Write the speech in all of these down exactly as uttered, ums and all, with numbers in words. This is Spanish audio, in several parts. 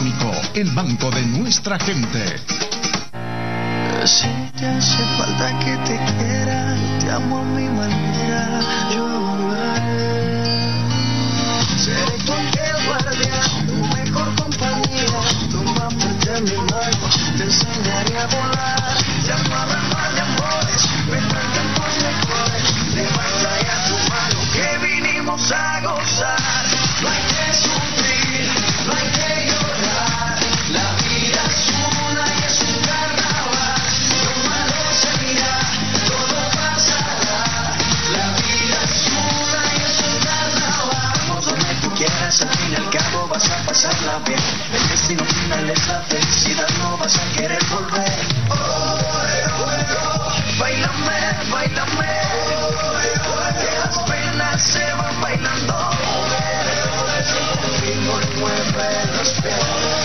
Electrónico, el banco de nuestra gente. Si te hace falta que te quiera, te amo a mi manera, yo hablaré. Seré tu ángel guardián, tu mejor compañía, toma fuerte mi mano, te enseñaré a volar. Ya no habrá más de amores, vendrán tiempos mejores, levanta ya tu mano, que vinimos a gozar. No hay que sufrir, no hay que llorar, la vida es una y es un carnaval. Lo malo se irá, todo pasará, la vida es una y es un carnaval. Vamos donde tú quieras, al fin y al cabo vas a pasarla bien. El destino final es la felicidad, no vas a querer volver. Oh, oh, oh, bailame, bailame, que las penas se van bailando. Conmigo y mueve los pies,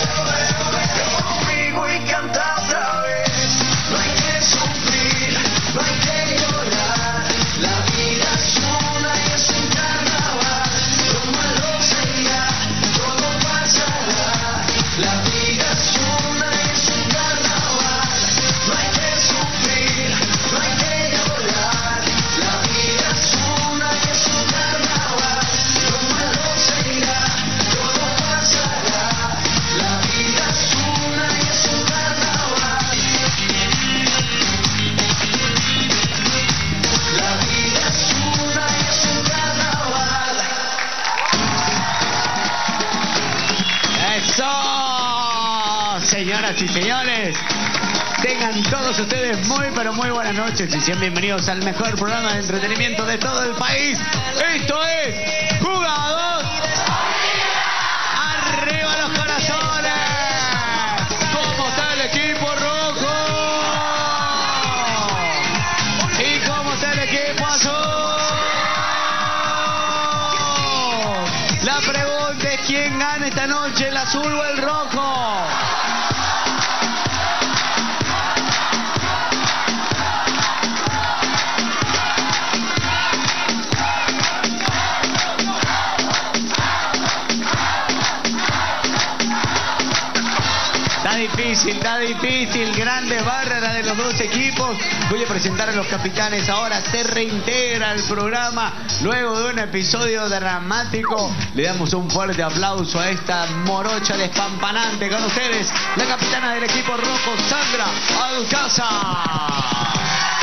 conmigo y canta otra vez. No hay que sufrir, no hay que llorar, la vida es una y es un carnaval. Lo malo se irá, todo pasará, la vida es una y es un carnaval. No hay que sufrir, no hay que llorar, la vida es una y es un carnaval. Lo malo se irá, todo pasará, la vida es una y es un carnaval. La vida es una y es un carnaval. ¡Eso! Señoras y señores, tengan todos ustedes muy pero muy buenas noches y sean bienvenidos al mejor programa de entretenimiento de todo el país. Esto es Jugados. ¡Arriba los corazones! ¿Cómo está el equipo rojo? ¿Y cómo está el equipo azul? La pregunta es: ¿quién gana esta noche, el azul o el rojo? Está difícil, está difícil, grandes barras de los dos equipos. Voy a presentar a los capitanes ahora. Se reintegra el programa luego de un episodio dramático. Le damos un fuerte aplauso a esta morocha despampanante. Con ustedes, la capitana del equipo rojo, Sandra Alcázar.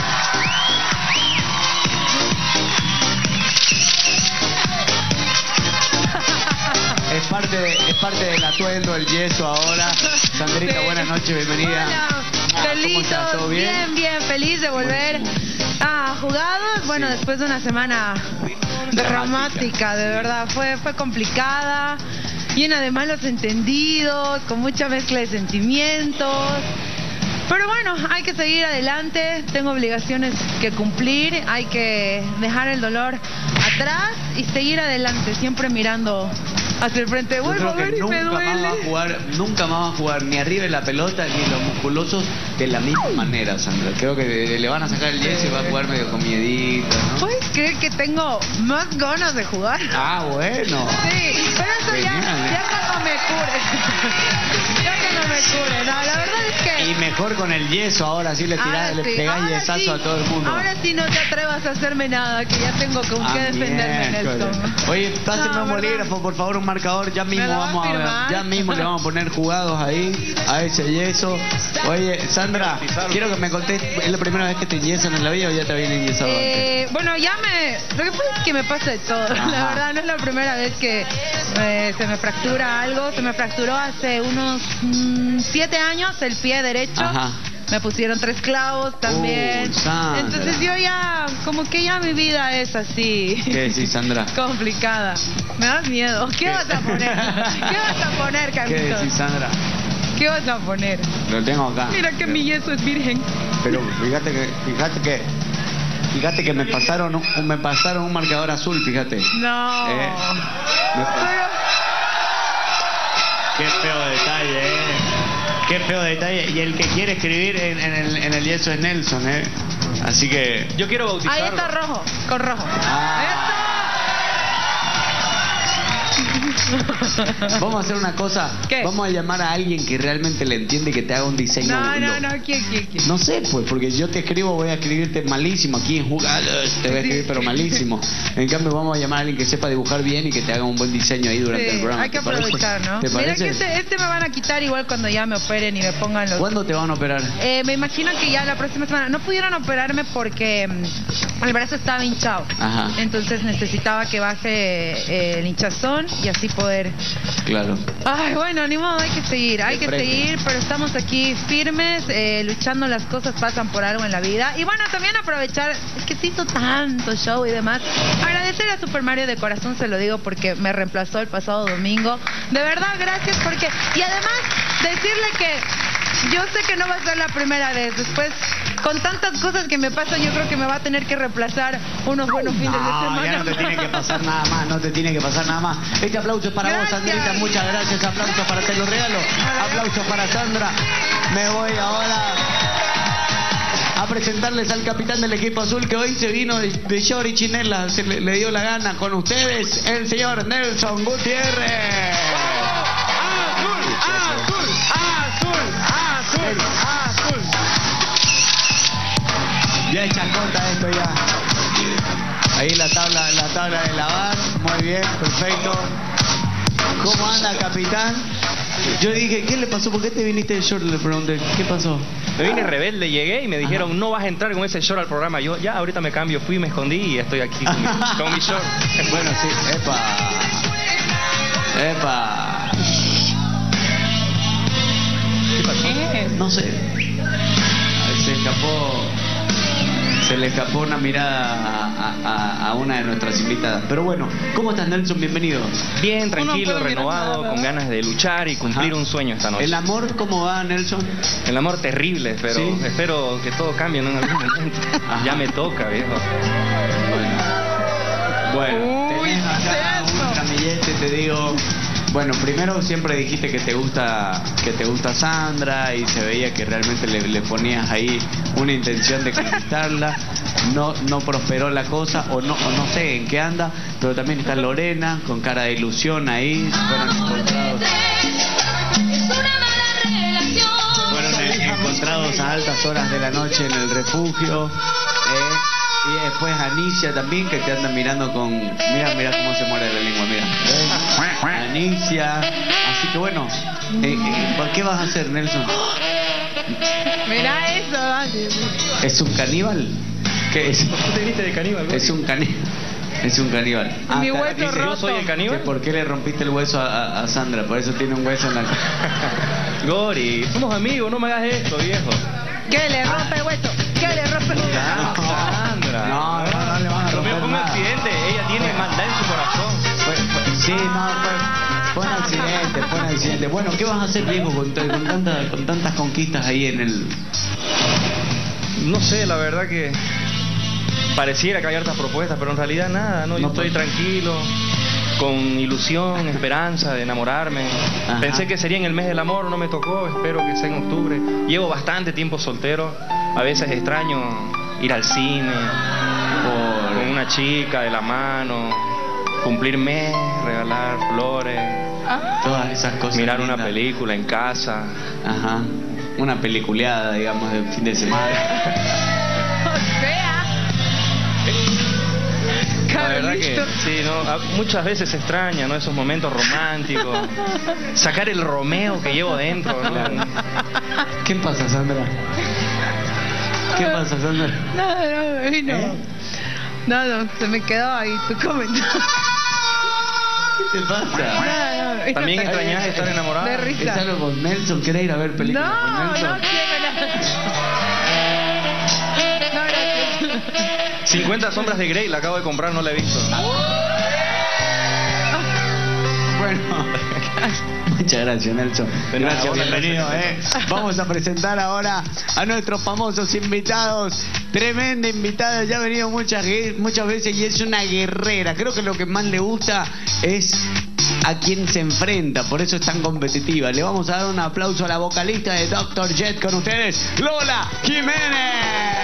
Es parte, de, es parte del atuendo, el yeso ahora. Sandrita, Sí. buenas noches, bienvenida. Hola, Ah, feliz, ¿cómo estás? ¿Todo bien? bien, bien, feliz de volver a jugados. Bueno, después de una semana dramática, de verdad, fue, fue complicada, llena de malos entendidos, con mucha mezcla de sentimientos. Pero bueno, hay que seguir adelante, tengo obligaciones que cumplir, hay que dejar el dolor atrás y seguir adelante, siempre mirando hacia el frente. Yo Vuelvo a creo ver que y me nunca más duele. va a jugar, nunca más va a jugar ni arriba de la pelota ni los musculosos de la misma manera, Sandra. Creo que le van a sacar el yeso y va a jugar medio con miedito, ¿no? ¿Puedes creer que tengo más ganas de jugar? Ah, bueno. Sí, pero eso ya, Genial. ya cuando me cure. Ya cuando me cure. No, la verdad es que... Y mejor con el yeso, ahora sí le tirás, ahora le sí, pegás ahora yesazo sí, a todo el mundo. Ahora sí no te atrevas a hacerme nada, que ya tengo con Ah, qué defenderme, miércoles. Nelson. Oye, pásenme No, un ¿verdad? bolígrafo, por favor, un marcador. Ya mismo lo vas a vamos a ver. firmar? Ya mismo le vamos a poner jugados ahí a ese yeso. Oye, Sandra, quiero que me contés, ¿es la primera vez que te yesan en la vida o ya te habían enyesado antes? Eh, bueno, ya me... Lo que pasa es que me pasa de todo. Ajá. La verdad, no es la primera vez que eh, se me fractura algo. Se me fracturó hace unos mm, siete años el pie derecho. Ajá. Me pusieron tres clavos también. Uy, Sandra. Entonces yo ya, como que ya mi vida es así. ¿Qué decís, Sandra? Complicada. Me das miedo. ¿Qué vas a poner? ¿Qué vas a poner, ¿Qué Carlitos? decís, Sandra? ¿Qué vas a poner? Lo tengo acá. Mira que mi yeso es virgen. Pero fíjate que, fíjate que, fíjate que me pasaron, un, me pasaron un marcador azul, fíjate. No. Eh, me- Pero- Qué feo detalle, eh. Qué feo detalle. Y el que quiere escribir en, en el, en el yeso es Nelson, eh. Así que. Yo quiero bautizarlo. Ahí está rojo, con rojo. Ah. Vamos a hacer una cosa. ¿Qué? Vamos a llamar a alguien que realmente le entiende y que te haga un diseño. No, no, lo- no, ¿quién, quién, quién? No sé, pues, porque yo te escribo, voy a escribirte malísimo aquí en jugadas, te voy a escribir pero malísimo. En cambio, vamos a llamar a alguien que sepa dibujar bien y que te haga un buen diseño ahí durante Sí, el programa. hay que ¿Te parece? aprovechar, ¿no? ¿Te Mira parece? que este, este me van a quitar igual cuando ya me operen y me pongan los... ¿Cuándo te van a operar? Eh, me imagino que ya la próxima semana. No pudieron operarme porque mm, el brazo estaba hinchado. Ajá. Entonces necesitaba que baje eh, el hinchazón y así poder... Claro. Ay, bueno, ni modo, hay que seguir, hay que Frente. seguir, pero estamos aquí firmes, eh, luchando, las cosas pasan por algo en la vida. Y bueno, también aprovechar, es que se hizo tanto show y demás. Agradecer a Super Mario de corazón, se lo digo porque me reemplazó el pasado domingo. De verdad, gracias porque... Y además, decirle que yo sé que no va a ser la primera vez. Después, con tantas cosas que me pasan, yo creo que me va a tener que reemplazar unos buenos fines de No, semana. ya no te tiene que pasar nada más, no te tiene que pasar nada más. Este aplauso es para Gracias. vos, Sandrita, muchas gracias. Aplauso para Te lo regalo. Aplauso para Sandra. Me voy ahora a presentarles al capitán del equipo azul que hoy se vino de, de short y chinela, se le, le dio la gana con ustedes, el señor Nelson Gutiérrez. Azul, azul, azul, azul, azul. Ya hecha corta esto ya. Ahí la tabla, la tabla de lavar, muy bien, perfecto. ¿Cómo anda, capitán? Yo dije, ¿qué le pasó? ¿Por qué te viniste de short? Le pregunté, ¿qué pasó? Me vine rebelde, llegué y me dijeron, no vas a entrar con ese short al programa. Yo, ya, ahorita me cambio, fui, me escondí y estoy aquí con mi, con mi short. Bueno, sí, epa. Epa. ¿Qué pasó? No sé. Se escapó. Se le escapó una mirada a, a- a una de nuestras invitadas. Pero bueno, ¿cómo estás, Nelson? Bienvenido. Bien, tranquilo, puede mirar renovado, nada. con ganas de luchar y cumplir Ajá. un sueño esta noche. ¿El amor cómo va, Nelson? El amor terrible, pero Sí. espero que todo cambie, ¿no? En algún momento. Ajá. Ya me toca, viejo. Bueno, bueno Uy, tenés acá intenso. un ramillete, te digo. Bueno, primero siempre dijiste que te gusta que te gusta Sandra y se veía que realmente le, le ponías ahí una intención de conquistarla. No no prosperó la cosa o no o no sé en qué anda, pero también está Lorena con cara de ilusión ahí. Fueron encontrados, fueron en- encontrados a altas horas de la noche en el refugio. eh, Y después Anicia también, que te anda mirando con... Mira, mira cómo se muere la lengua, mira. ¿Ves? Anicia. Así que bueno, eh, eh, ¿por qué vas a hacer, Nelson? Mira eso, vale. ¿Es un caníbal? ¿Qué es? ¿Te viste de caníbal? Es un caníbal. Es un caníbal. Mi está- hueso dice, roto. ¿Yo soy el que caníbal? ¿Por qué le rompiste el hueso a, a- a Sandra? Por eso tiene un hueso en la... Gori, somos amigos, no me hagas esto, viejo. ¿Qué le rompe el hueso? ¿Qué le rompe el hueso? Ya, Sandra. No, no, no le van a Lo mío romper fue un nada. accidente, ella tiene maldad en su corazón. Fue- fue- sí, no, fue, fue un accidente, fue un accidente. Bueno, ¿qué vas a hacer, viejo, con, con, tantas, con tantas conquistas ahí en el... No sé, la verdad que pareciera que hay hartas propuestas, pero en realidad nada, ¿no? Yo No, estoy pues. tranquilo, con ilusión, esperanza de enamorarme. Ajá. Pensé que sería en el mes del amor, no me tocó, espero que sea en octubre. Llevo bastante tiempo soltero, a veces extraño ir al cine, o con una chica de la mano, cumplir mes, regalar flores, Todas esas cosas. mirar una lindas. película en casa. Ajá. Una peliculeada, digamos, de fin de semana. O sea. La verdad que Carlito. sí, ¿no? A- muchas veces se extraña, ¿no? Esos momentos románticos. Sacar el Romeo que llevo dentro, ¿no? ¿Qué pasa, Sandra? ¿Qué pasa, Sandra? No, no, ahí no. ¿Eh? No, no, se me quedó ahí tu comentario. ¿Qué te pasa? No, no, También no. extrañas estar enamorada. De ¿Es risa. algo con Nelson? ¿Querés ir a ver películas con No, Nelson? no quiero nada. No, gracias. cincuenta sombras de Grey, la acabo de comprar, no la he visto. Bueno, muchas gracias, Nelson. De nada, Gracias, vos bienvenido. agradecés. ¿eh? Vamos a presentar ahora a nuestros famosos invitados. Tremenda invitada, ya ha venido muchas, ge- muchas veces y es una guerrera. Creo que lo que más le gusta es a quien se enfrenta, por eso es tan competitiva. Le vamos a dar un aplauso a la vocalista de doctor Jet con ustedes, Lola Jiménez.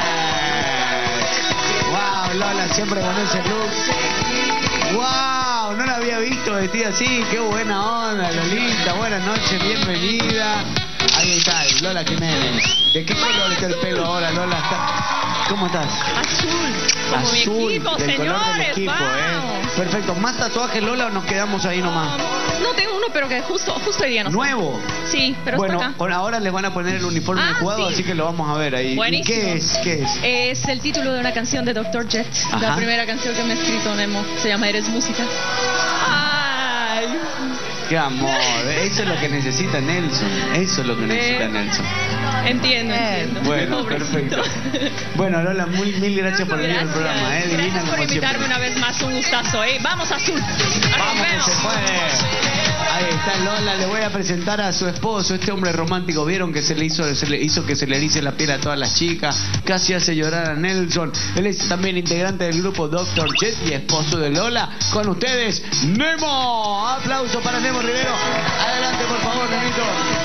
Wow, Lola, siempre con ese look. Wow, no, no la había visto vestida así. Qué buena onda, Lolita. Buenas noches, bienvenida. Ahí está, Lola Jiménez. ¿De qué color está el pelo ahora, Lola? Está... ¿Cómo estás? Azul. Como Azul, mi equipo, del color del señores. equipo, Vamos. ¿eh? Perfecto. ¿Más tatuajes, Lola, o nos quedamos ahí nomás? No tengo uno, pero que justo, justo hoy día no sé. ¿Nuevo? Sí, pero bueno, está acá. por ahora les van a poner el uniforme Ah, de jugador, sí. así que lo vamos a ver ahí. ¿Y Buenísimo. qué es? ¿Qué es? Es el título de una canción de doctor Jet. Ajá. La primera canción que me ha escrito Nemo. Se llama Eres Música. Ay. Qué amor. Eso es lo que necesita Nelson. Eso es lo que necesita Eh. Nelson. Entiendo, entiendo. Bueno, Pobrecito. perfecto. Bueno, Lola, muy, mil gracias por venir al Gracias. programa, ¿eh? Divina Gracias por como invitarme siempre. una vez más. Un gustazo, ¿eh? Vamos, Azul. A Vamos que rompernos. se puede. Ahí está Lola, le voy a presentar a su esposo, este hombre romántico. Vieron que se le hizo, se le hizo que se le erice la piel a todas las chicas, casi hace llorar a Nelson. Él es también integrante del grupo doctor Jet y esposo de Lola. Con ustedes, Nemo. Aplauso para Nemo Rivero. Adelante, por favor, Nemito.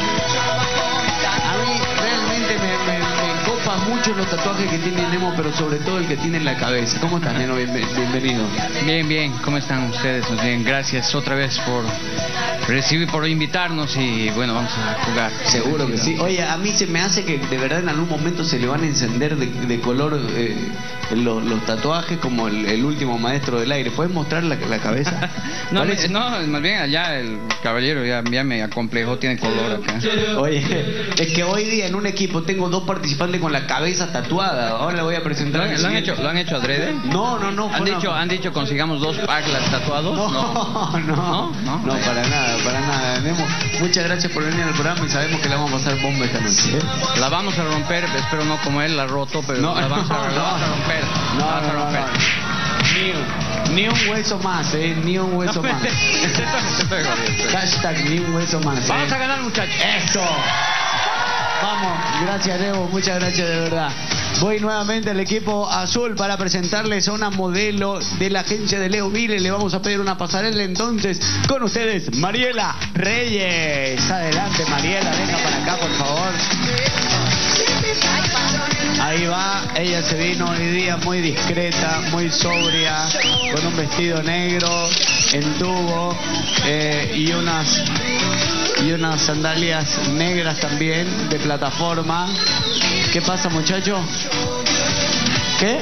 A mí realmente me, me, me copa mucho los tatuajes que tiene Nemo, pero sobre todo el que tiene en la cabeza. ¿Cómo estás, Nemo? Bien- bienvenido. Bien, bien, ¿cómo están ustedes? Pues bien, gracias otra vez por recibir, por invitarnos y bueno, vamos a jugar. Seguro que sí. Oye, a mí se me hace que de verdad en algún momento se le van a encender de, de color eh, los, los tatuajes como el, el último maestro del aire. ¿Puedes mostrar la, la cabeza? No, Parece- me- no, más bien allá el caballero ya, ya me acomplejó, tiene color acá. Oye, es que hoy día en un equipo tengo dos participantes con la cabeza tatuada. Ahora le voy a ¿Lo, presentar. han- al lo han siguiente. hecho, ¿Lo han hecho adrede? No, no, no. ¿Han fue una- dicho, ¿Han dicho consigamos dos paclas tatuados? No, no, no, no, no, para nada, para nada. Nemo, muchas gracias por venir al programa y sabemos que la vamos a pasar bomba esta noche. ¿eh? La vamos a romper, espero no como él la roto, pero No, la vamos a, no, la vamos a no. romper. No, la vamos no, a no, romper. no. Ni, ni un hueso más, ¿eh? Ni un hueso más. Te estoy- te estoy jodiendo. Hashtag ni un hueso más. ¿eh? Vamos a ganar, muchachos. ¡Eso! Vamos, gracias, Nemo, muchas gracias de verdad. Voy nuevamente al equipo azul para presentarles a una modelo de la agencia de Leo Vile. Le vamos a pedir una pasarela entonces con ustedes, Mariela Reyes. Adelante, Mariela, venga para acá, por favor. Ahí va, ella se vino hoy día muy discreta, muy sobria, con un vestido negro, en tubo eh, y unas y unas sandalias negras también de plataforma. ¿Qué pasa, muchacho? ¿Qué?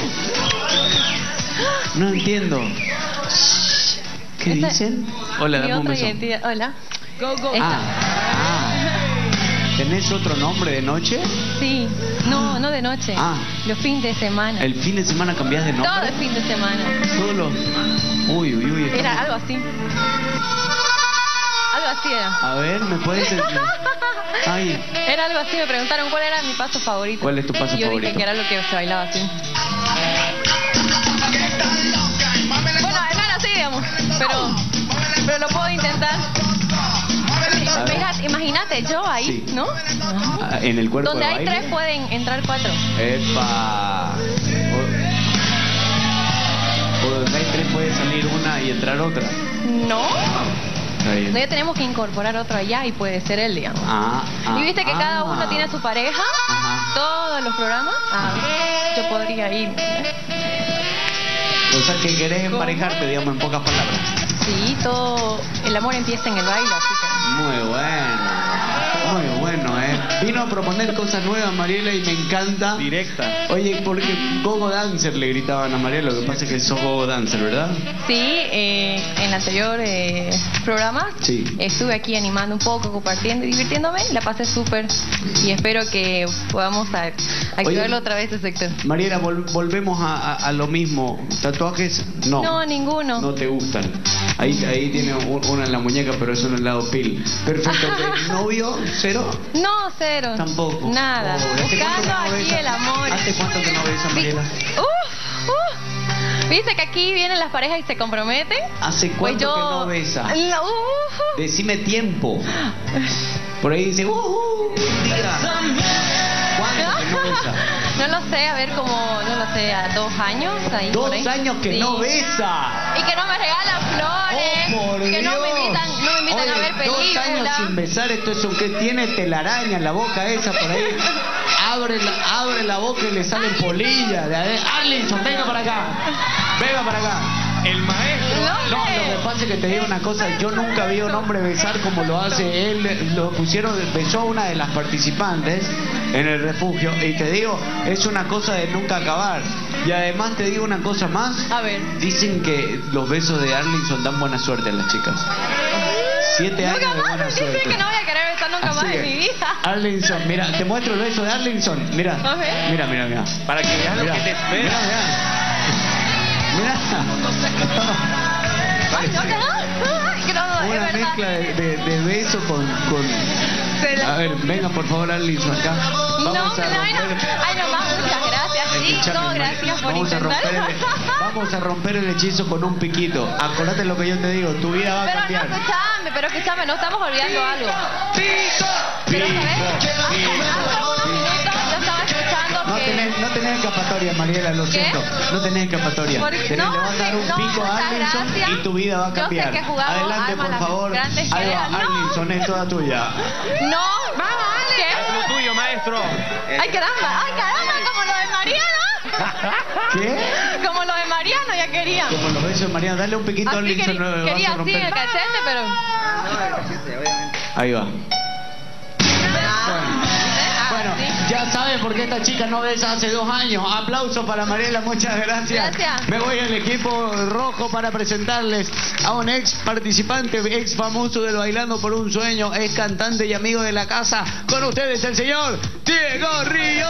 No entiendo. ¿Qué Esa- dicen? Hola, Mi dame un otra beso. identidad. Hola. Go, go. Esta. Ah, ah. ¿Tenés otro nombre de noche? Sí. No, no de noche. Ah. Los fines de semana. ¿El fin de semana cambiás de nombre? Todo el fin de semana. Solo. Uy, uy, uy. estamos- Era algo así. Algo así era. A ver, ¿me puedes decir? Ay, Era algo así. Me preguntaron cuál era mi paso favorito. ¿cuál es tu paso Y yo favorito? dije que era lo que se bailaba así. Bueno, no era así, digamos. Pero, pero lo puedo intentar. A ver. Fíjate, imagínate, yo ahí, Sí. ¿no? Ah, en el cuerpo Donde de hay baile. tres pueden entrar cuatro. Epa. O, o donde hay tres puede salir una y entrar otra. No. Está bien. No, ya tenemos que incorporar otro allá y puede ser él, digamos. Ah, ah, Y viste que cada ah. uno tiene su pareja, Ajá. todos los programas. Ah, yo podría ir. O sea, que querés emparejarte, digamos, en pocas palabras. Sí, todo. El amor empieza en el baile, así que. Muy bueno. Muy bueno, ¿eh? Vino a proponer cosas nuevas, Mariela, y me encanta. Directa. Oye, porque Gogo Dancer le gritaban a Mariela, lo que pasa es que sos Gogo Dancer, ¿verdad? Sí, eh, en el anterior eh, programa Sí. estuve aquí animando un poco, compartiendo y divirtiéndome. La pasé súper y espero que podamos a- activarlo otra vez ese sector. Mariela, vol- volvemos a, a- a lo mismo. ¿Tatuajes? No. No, ninguno. No te gustan. Ahí, ahí tiene un- una en la muñeca, pero eso en el lado pil. Perfecto. ¿De ¿Novio? ¿Cero? No, cero. Tampoco. Nada. Pobre. ¿Hace cuánto Buscando que no aquí besas? el amor. ¿Hace cuánto que no ves a Vi- Mariela? Uf, uf. Viste que aquí vienen las parejas y se comprometen. ¿Hace Pues cuánto yo. que no besa? No, uf. Decime tiempo. Por ahí dice, uh, uh, diga. ¿Cuánto que no besa? No lo sé, a ver como, no lo sé, a dos años ahí. por Dos ahí. años que Sí. no besa. Y que no me regalan flores. Oh, por que no me Dios. invitan, no me invitan Oye, a ver dos años películas. sin besar, esto es un que tiene telaraña en la boca esa por ahí. Abre la, abre la boca y le salen polillas. De adentro. Arlinson, venga para acá. Venga para acá. El maestro. No, lo que pasa es que te digo una cosa, yo nunca vi a un hombre besar como lo hace él. Lo pusieron, besó a una de las participantes en el refugio. Y te digo, es una cosa de nunca acabar. Y además te digo una cosa más. A ver. Dicen que los besos de Arlinson dan buena suerte a las chicas. Siete años de buena suerte. Dicen que no voy a querer besar nunca Así más que, en mi vida. Arlinson, mira, te muestro el beso de Arlinson. Mira, A ver. mira, mira, mira. Para que veas lo Mira, que te espera. mira, mira. Ay, no, que no. Ay, que no, es Una verdad. mezcla de, de, de beso con, con... Se la- A ver, venga por favor Arlinson acá. No, Vamos que a no, ay, no. romper... Ay, no más, muchas gracias, Escuchame, chicos. María, Gracias por vamos a romper intentar. el, vamos a romper el hechizo con un piquito. Acordate lo que yo te digo, tu vida va a Pero no, cambiar. escuchame, pero escuchame, no estamos olvidando algo. Pero, ¿sabes? Hace, hace unos minutos yo estaba escuchando No que... tenés, no tenés escapatoria, Mariela, lo ¿Qué? siento. No tenés escapatoria. Porque- Tenés, no, le vas a dar sí, un no, pico a muchas Arlinson gracias. y tu vida va a Yo sé cambiar. que jugamos Adelante, armas por las favor. grandes Ahí guerreras. va, No. Arlinson, es toda tuya. No, vamos, dale. Es lo tuyo, maestro. Ay, caramba, ay, caramba, como lo de Mariano. ¿Qué? Como lo de Mariano, ya quería. Como los besos de Mariana. Dale un piquito a Así Arlinson. quería, no, le vas quería a así romper. el cachete, pero... Ahí va. Ah, Bueno, sí. ya saben por qué esta chica no besa hace dos años. Aplausos para Mariela, muchas gracias. Gracias. Me voy al equipo rojo para presentarles a un ex participante, ex famoso del Bailando por un Sueño, ex cantante y amigo de la casa. Con ustedes el señor Diego Río.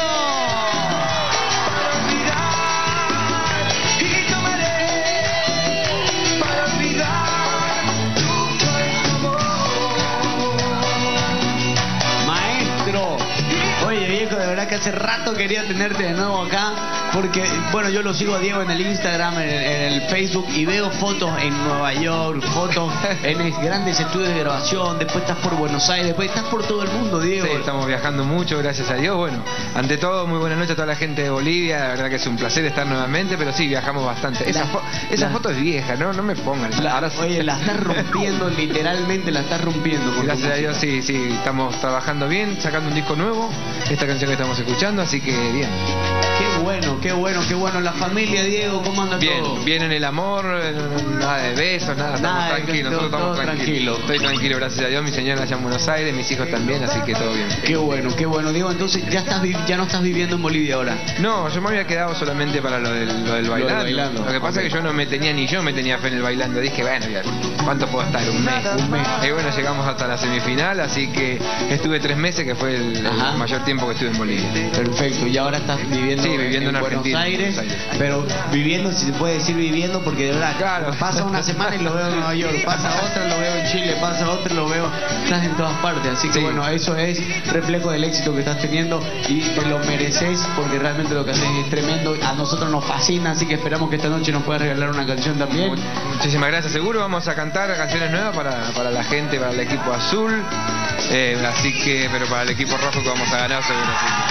Maestro. Oye, viejo, de verdad que hace rato quería tenerte de nuevo acá, porque, bueno, yo lo sigo a Diego en el Instagram, en el, en el Facebook, y veo fotos en Nueva York, fotos en el- grandes estudios de grabación, después estás por Buenos Aires, después estás por todo el mundo, Diego. Sí, estamos viajando mucho, gracias a Dios. Bueno, ante todo, muy buenas noches a toda la gente de Bolivia. La verdad que es un placer estar nuevamente, pero sí, viajamos bastante. Esa, La- fo- esa la- foto es vieja, ¿no? No me pongan. La- Ahora- oye, la estás rompiendo, literalmente la estás rompiendo. con tu Gracias a Dios, música. sí, sí, estamos trabajando bien, sacando un disco nuevo, esta canción que estamos escuchando, así que bien. Qué bueno, qué bueno, qué bueno. La familia, Diego, ¿cómo anda Bien, todo? bien en el amor, eh, nada de besos, nada, estamos Nada, tranquilos, todo- nosotros todo estamos tranquilos. tranquilo. Estoy tranquilo, gracias a Dios, mi señora allá en Buenos Aires, mis hijos también, así que todo bien. Qué bueno, qué bueno. Diego, entonces ya estás vi- ya no estás viviendo en Bolivia ahora. No, yo me había quedado solamente para lo del, lo del bailando. bailando, Lo que pasa ok. es que yo no me tenía, ni yo me tenía fe en el bailando. Dije, bueno, ya, ¿cuánto puedo estar? Un mes. Un mes. Y bueno, llegamos hasta la semifinal, así que estuve tres meses, que fue el, el Ajá. mayor tiempo que estuve en Bolivia. Perfecto, y ahora estás viviendo, Sí, viviendo en Buenos Argentina, Aires, Buenos Aires. pero viviendo, si se puede decir viviendo, porque de verdad, Claro. pasa una semana y lo veo en Nueva York, pasa otra, lo veo en Chile, pasa otra, lo veo, estás en todas partes, así que Sí. bueno, eso es reflejo del éxito que estás teniendo y te lo mereces, porque realmente lo que haces es tremendo, a nosotros nos fascina, así que esperamos que esta noche nos puedas regalar una canción también. Muchísimas gracias, seguro vamos a cantar canciones nuevas para, para la gente, para el equipo azul, eh, así que, pero para el equipo rojo que vamos a ganar seguro.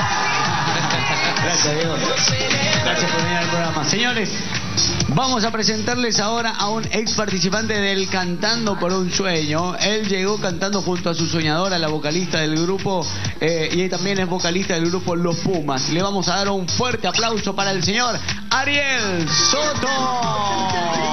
Gracias, Diego. Gracias por venir al programa. Señores, vamos a presentarles ahora a un ex participante del Cantando por un Sueño. Él llegó cantando junto a su soñadora, la vocalista del grupo, eh, y él también es vocalista del grupo Los Pumas. Le vamos a dar un fuerte aplauso para el señor Ariel Soto,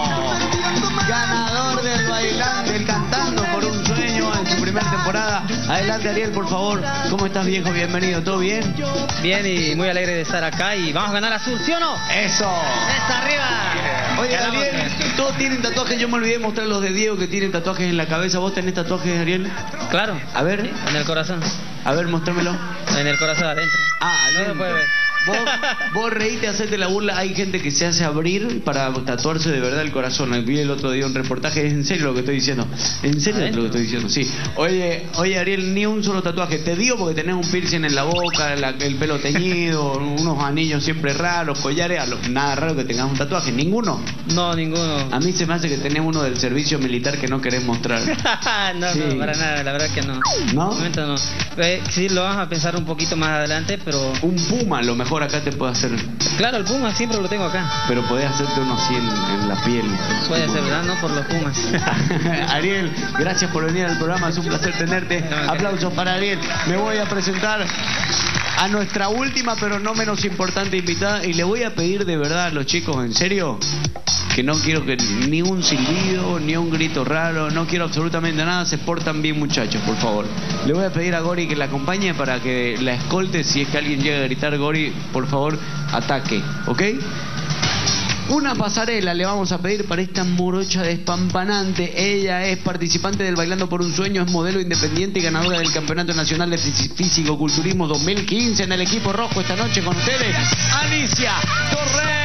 ganador del bailante, del Cantando por un Sueño en su primera temporada. Adelante, Ariel, por favor. ¿Cómo estás, viejo? Bienvenido. ¿Todo bien? Bien y muy alegre de estar acá y vamos a ganar azul, ¿sí o no? ¡Eso! ¡Está arriba! Oye, Ganamos. Ariel, todos tienen tatuajes. Yo me olvidé de mostrar los de Diego que tienen tatuajes en la cabeza. ¿Vos tenés tatuajes, Ariel? Claro, A ver, en el corazón, a ver, mostrámelo. en el corazón adentro. Ah, No se adentro. puede ver. Vos, vos reíte, hacete la burla. Hay gente que se hace abrir para tatuarse de verdad el corazón. Vi el otro día un reportaje. Es en serio lo que estoy diciendo. En serio lo que estoy diciendo, sí. Oye, oye, Ariel, ni un solo tatuaje. Te digo porque tenés un piercing en la boca, la- el pelo teñido, unos anillos siempre raros, collares. a lo- Nada raro que tengas un tatuaje. Ninguno. No, ninguno. A mí se me hace que tenés uno del servicio militar que no querés mostrar. no, Sí. no, para nada, la verdad que no. ¿No? De momento no. Eh, sí, lo vamos a pensar un poquito más adelante, pero... Un puma, a lo mejor acá te puede hacer. Claro, el puma siempre lo tengo acá. Pero podés hacerte uno así en, en la piel. Puede ser, ¿verdad? No por los pumas. Ariel, gracias por venir al programa, es un placer tenerte. Aplausos para Ariel. Me voy a presentar a nuestra última, pero no menos importante invitada, y le voy a pedir de verdad a los chicos, en serio, que no quiero que ni un silbido, ni un grito raro, no quiero absolutamente nada. Se portan bien, muchachos, por favor. Le voy a pedir a Gori que la acompañe para que la escolte. Si es que alguien llega a gritar, Gori, por favor, ataque, ¿ok? Una pasarela le vamos a pedir para esta morocha despampanante. Ella es participante del Bailando por un Sueño, es modelo independiente y ganadora del Campeonato Nacional de Físico-Culturismo dos mil quince en el equipo rojo. Esta noche con ustedes, Alicia Torres.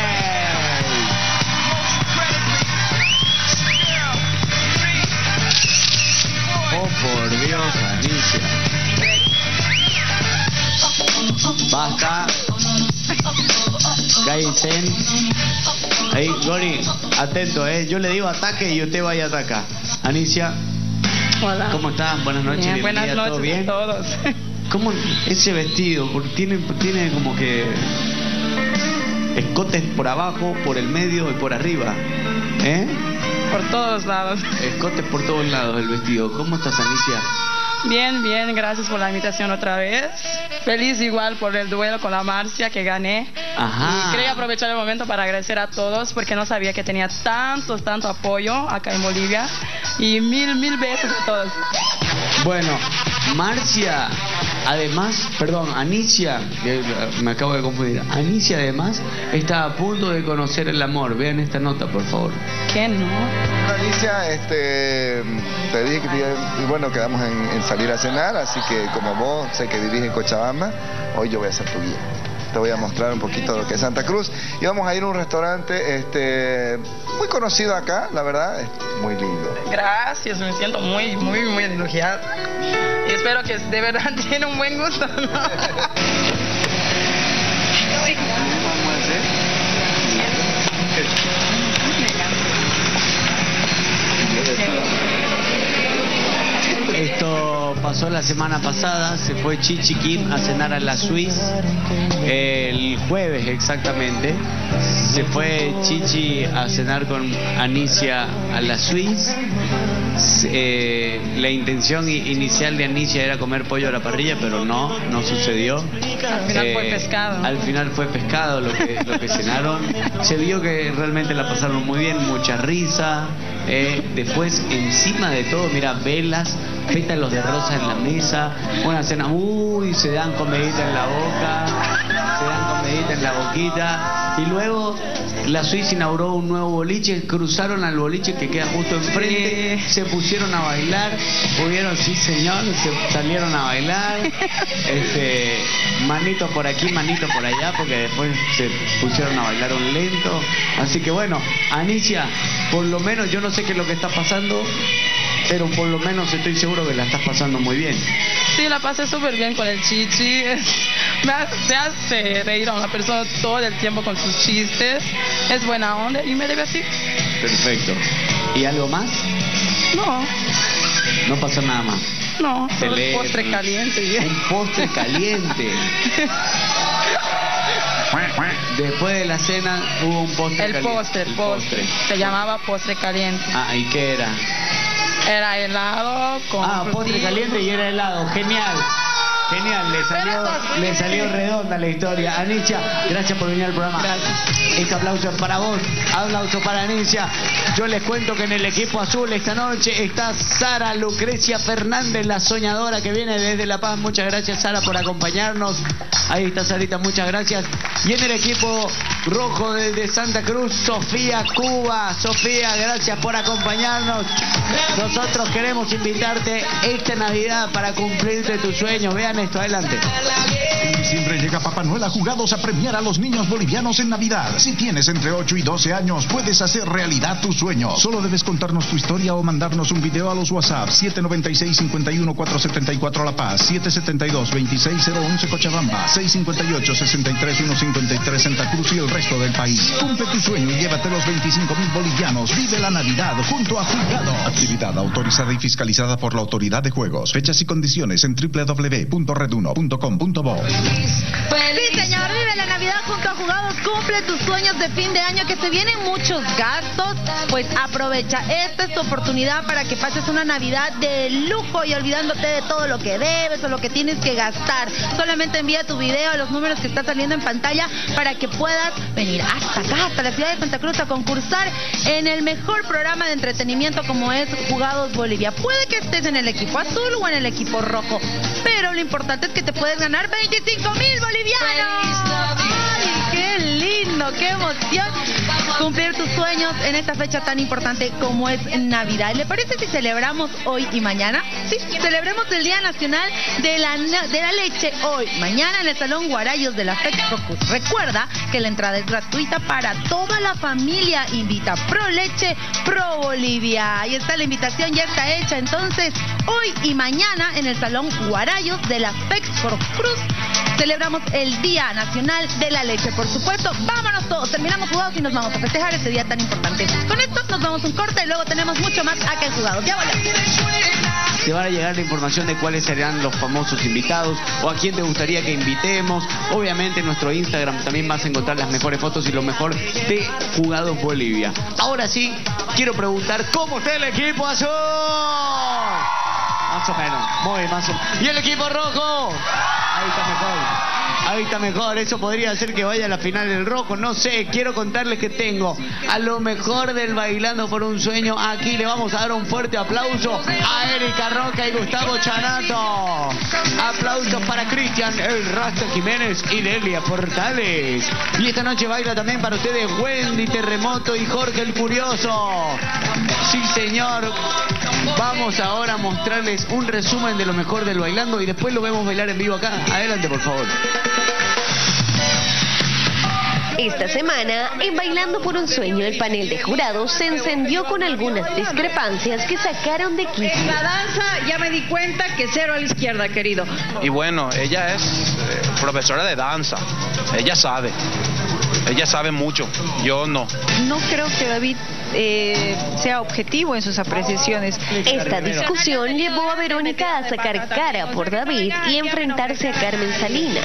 Oh, por Dios, Alicia. Basta. Cállense. Ahí, Gori, atento, eh. Yo le digo ataque y usted vaya a atacar. Anicia. Hola. ¿Cómo están? Buenas noches. Bien, buenas noches. ¿Todo bien? A todos. ¿Cómo ese vestido? Porque tiene, tiene como que escotes por abajo, por el medio y por arriba. ¿Eh? Por todos lados. Escotes por todos lados el vestido. ¿Cómo estás, Anicia? Bien, bien, gracias por la invitación otra vez. Feliz igual por el duelo con la Marcia que gané. Ajá. Y quería aprovechar el momento para agradecer a todos porque no sabía que tenía tanto, tanto apoyo acá en Bolivia. Y mil, mil besos a todos. Bueno, Marcia, además, perdón, Anicia, que me acabo de confundir. Anicia además está a punto de conocer el amor. Vean esta nota, por favor. ¿Qué no? Alicia, este, te dije que y bueno, quedamos en, en salir a cenar, así que como vos sé que vivís en Cochabamba, hoy yo voy a ser tu guía. Te voy a mostrar un poquito de lo que es Santa Cruz y vamos a ir a un restaurante este, muy conocido acá, la verdad, es muy lindo. Gracias, me siento muy, muy, muy elogiada y espero que de verdad tiene un buen gusto, ¿no? Esto pasó la semana pasada, se fue Chichi Kim a cenar a la Suisse, el jueves exactamente. Se fue Chichi a cenar con Anicia a la Suisse. Eh, la intención inicial de Anicia era comer pollo a la parrilla, pero no, no sucedió. Al final eh, fue pescado. Al final fue pescado lo que, lo que cenaron. Se vio que realmente la pasaron muy bien, mucha risa. Eh, después, encima de todo, mira, velas, pétalos de rosa en la mesa, una cena, uy, se dan comidita en la boca, se dan comidita en la boquita, y luego la Suiza inauguró un nuevo boliche, cruzaron al boliche que queda justo enfrente, se pusieron a bailar, pudieron, sí señor, se salieron a bailar, este, manito por aquí, manito por allá, porque después se pusieron a bailar un lento, así que bueno, Anicia, por lo menos yo no sé qué es lo que está pasando, pero por lo menos estoy seguro que la estás pasando muy bien. Sí, la pasé súper bien con el Chichi. Me hace, hace reír a una persona todo el tiempo con sus chistes. Es buena onda y me debe así. Perfecto. ¿Y algo más? No. No pasó nada más. No, solo un postre caliente. Un postre caliente. Después de la cena hubo un postre el caliente. Postre, el postre, el postre. Se llamaba postre caliente. Ah, ¿y qué era? Era helado con... Ah, postre caliente y era helado. Genial. Genial, le salió, le salió redonda la historia. Anicia, gracias por venir al programa. Gracias. Este aplauso es para vos, aplauso para Anicia. Yo les cuento que en el equipo azul esta noche está Sara Lucrecia Fernández, la soñadora que viene desde La Paz. Muchas gracias, Sara, por acompañarnos. Ahí está Sarita, muchas gracias. Y en el equipo rojo desde Santa Cruz, Sofía Cuba. Sofía, gracias por acompañarnos. Nosotros queremos invitarte esta Navidad para cumplirte tus sueños. Vean esto, adelante. En diciembre llega Papá Noel a Jugados a premiar a los niños bolivianos en Navidad. Si tienes entre ocho y doce años, puedes hacer realidad tus sueños. Solo debes contarnos tu historia o mandarnos un video a los WhatsApp siete nueve seis, cinco uno, cuatro siete cuatro La Paz, siete siete dos, dos seis cero uno Cochabamba, seis cinco ocho, seis tres uno cinco tres Santa Cruz y el resto del país. Cumple tu sueño y llévate los veinticinco mil bolivianos. Vive la Navidad junto a Jugados. Actividad autorizada y fiscalizada por la Autoridad de Juegos. Fechas y condiciones en doble u doble u doble u punto red uno punto com punto bo. Sí, señor, vive la Navidad junto a Jugados cumple tus sueños de fin de año, que se vienen muchos gastos, pues aprovecha. Esta es tu oportunidad para que pases una Navidad de lujo y olvidándote de todo lo que debes o lo que tienes que gastar. Solamente envía tu video a los números que está saliendo en pantalla para que puedas venir hasta acá, hasta la ciudad de Santa Cruz, a concursar en el mejor programa de entretenimiento como es Jugados Bolivia. Puede que estés en el equipo azul o en el equipo rojo, pero lo importante es que te puedes ganar veinticinco mil bolivianos. ¡Ay, qué lindo, qué emoción cumplir tus sueños en esta fecha tan importante como es Navidad! ¿Le parece si celebramos hoy y mañana? Sí, celebremos el Día Nacional de la, de la Leche hoy, mañana en el Salón Guarayos de la FEXPROCUS. Recuerda que la entrada es gratuita para toda la familia. Invita Pro Leche, Pro Bolivia. Ahí está la invitación, ya está hecha. Entonces, hoy y mañana en el Salón Guarayos de la FEXPROCUS celebramos el Día Nacional de la Leche. Por supuesto, vámonos todos, terminamos Jugados y nos vamos a festejar este día tan importante. Con esto nos vamos a un corte y luego tenemos mucho más acá en Jugados. Ya volvemos. Te van a llegar la información de cuáles serán los famosos invitados o a quién te gustaría que invitemos. Obviamente en nuestro Instagram también vas a encontrar las mejores fotos y lo mejor de Jugados Bolivia. Ahora sí, quiero preguntar cómo está el equipo azul. Más o menos, muy más o menos. ¿Y el equipo rojo? Ahí está mejor. Ahí está mejor, eso podría hacer que vaya a la final del rojo, no sé. Quiero contarles que tengo a lo mejor del Bailando por un Sueño. Aquí le vamos a dar un fuerte aplauso a Erika Roca y Gustavo Chanato. Aplausos para Cristian El Rasta Jiménez y Delia Portales. Y esta noche baila también para ustedes Wendy Terremoto y Jorge el Curioso. Sí, señor. Vamos ahora a mostrarles un resumen de lo mejor del Bailando y después lo vemos bailar en vivo acá. Adelante, por favor. Esta semana, en Bailando por un Sueño, el panel de jurados se encendió con algunas discrepancias que sacaron de quicio. La danza, ya me di cuenta que cero a la izquierda, querido. Y bueno, ella es eh, profesora de danza. Ella sabe. Ella sabe mucho. Yo no. No creo que David eh, sea objetivo en sus apreciaciones. Esta discusión llevó a Verónica a sacar cara por David y enfrentarse a Carmen Salinas.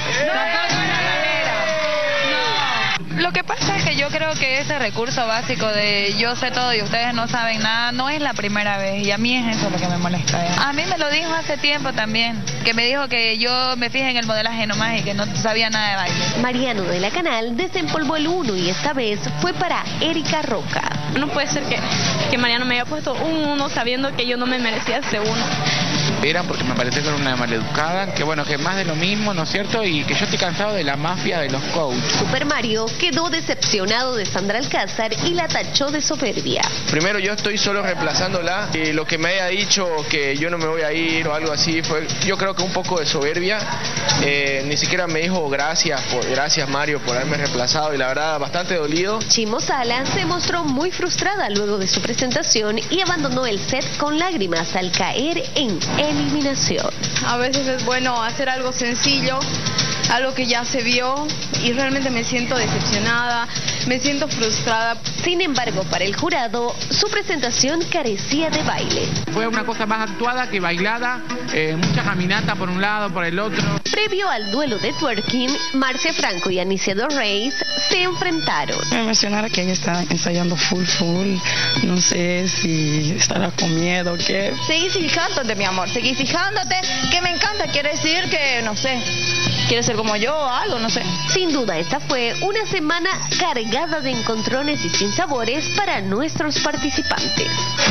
Lo que pasa es que yo creo que ese recurso básico de yo sé todo y ustedes no saben nada no es la primera vez y a mí es eso lo que me molesta. ¿eh? A mí me lo dijo hace tiempo también, que me dijo que yo me fije en el modelaje nomás y que no sabía nada de baile. Mariano de la Canal desempolvó el uno y esta vez fue para Erika Roca. No puede ser que, que Mariano me haya puesto un uno sabiendo que yo no me merecía ese uno. Era porque me parece que era una maleducada, que bueno, que más de lo mismo, ¿no es cierto? Y que yo estoy cansado de la mafia de los coaches. Super Mario quedó decepcionado de Sandra Alcázar y la tachó de soberbia. Primero, yo estoy solo reemplazándola y lo que me haya dicho que yo no me voy a ir o algo así fue, yo creo que un poco de soberbia. Eh, ni siquiera me dijo gracias, por, gracias Mario por haberme reemplazado y la verdad bastante dolido. Chimo Sala se mostró muy frustrada luego de su presentación y abandonó el set con lágrimas al caer en eliminación. A veces es bueno hacer algo sencillo, algo que ya se vio y realmente me siento decepcionada, me siento frustrada. Sin embargo, para el jurado, su presentación carecía de baile. Fue una cosa más actuada que bailada, eh, mucha caminata por un lado, por el otro. Previo al duelo de twerking, Marcia Franco y Anicia Dorreis se enfrentaron. Me emocionara que ella está ensayando full full, no sé si estará con miedo o qué. Seguí fijándote, mi amor, seguí fijándote, que me encanta, quiere decir que, no sé, quiere ser como yo o algo, no sé. Sin duda, esta fue una semana cargada de encontrones y sinsabores para nuestros participantes.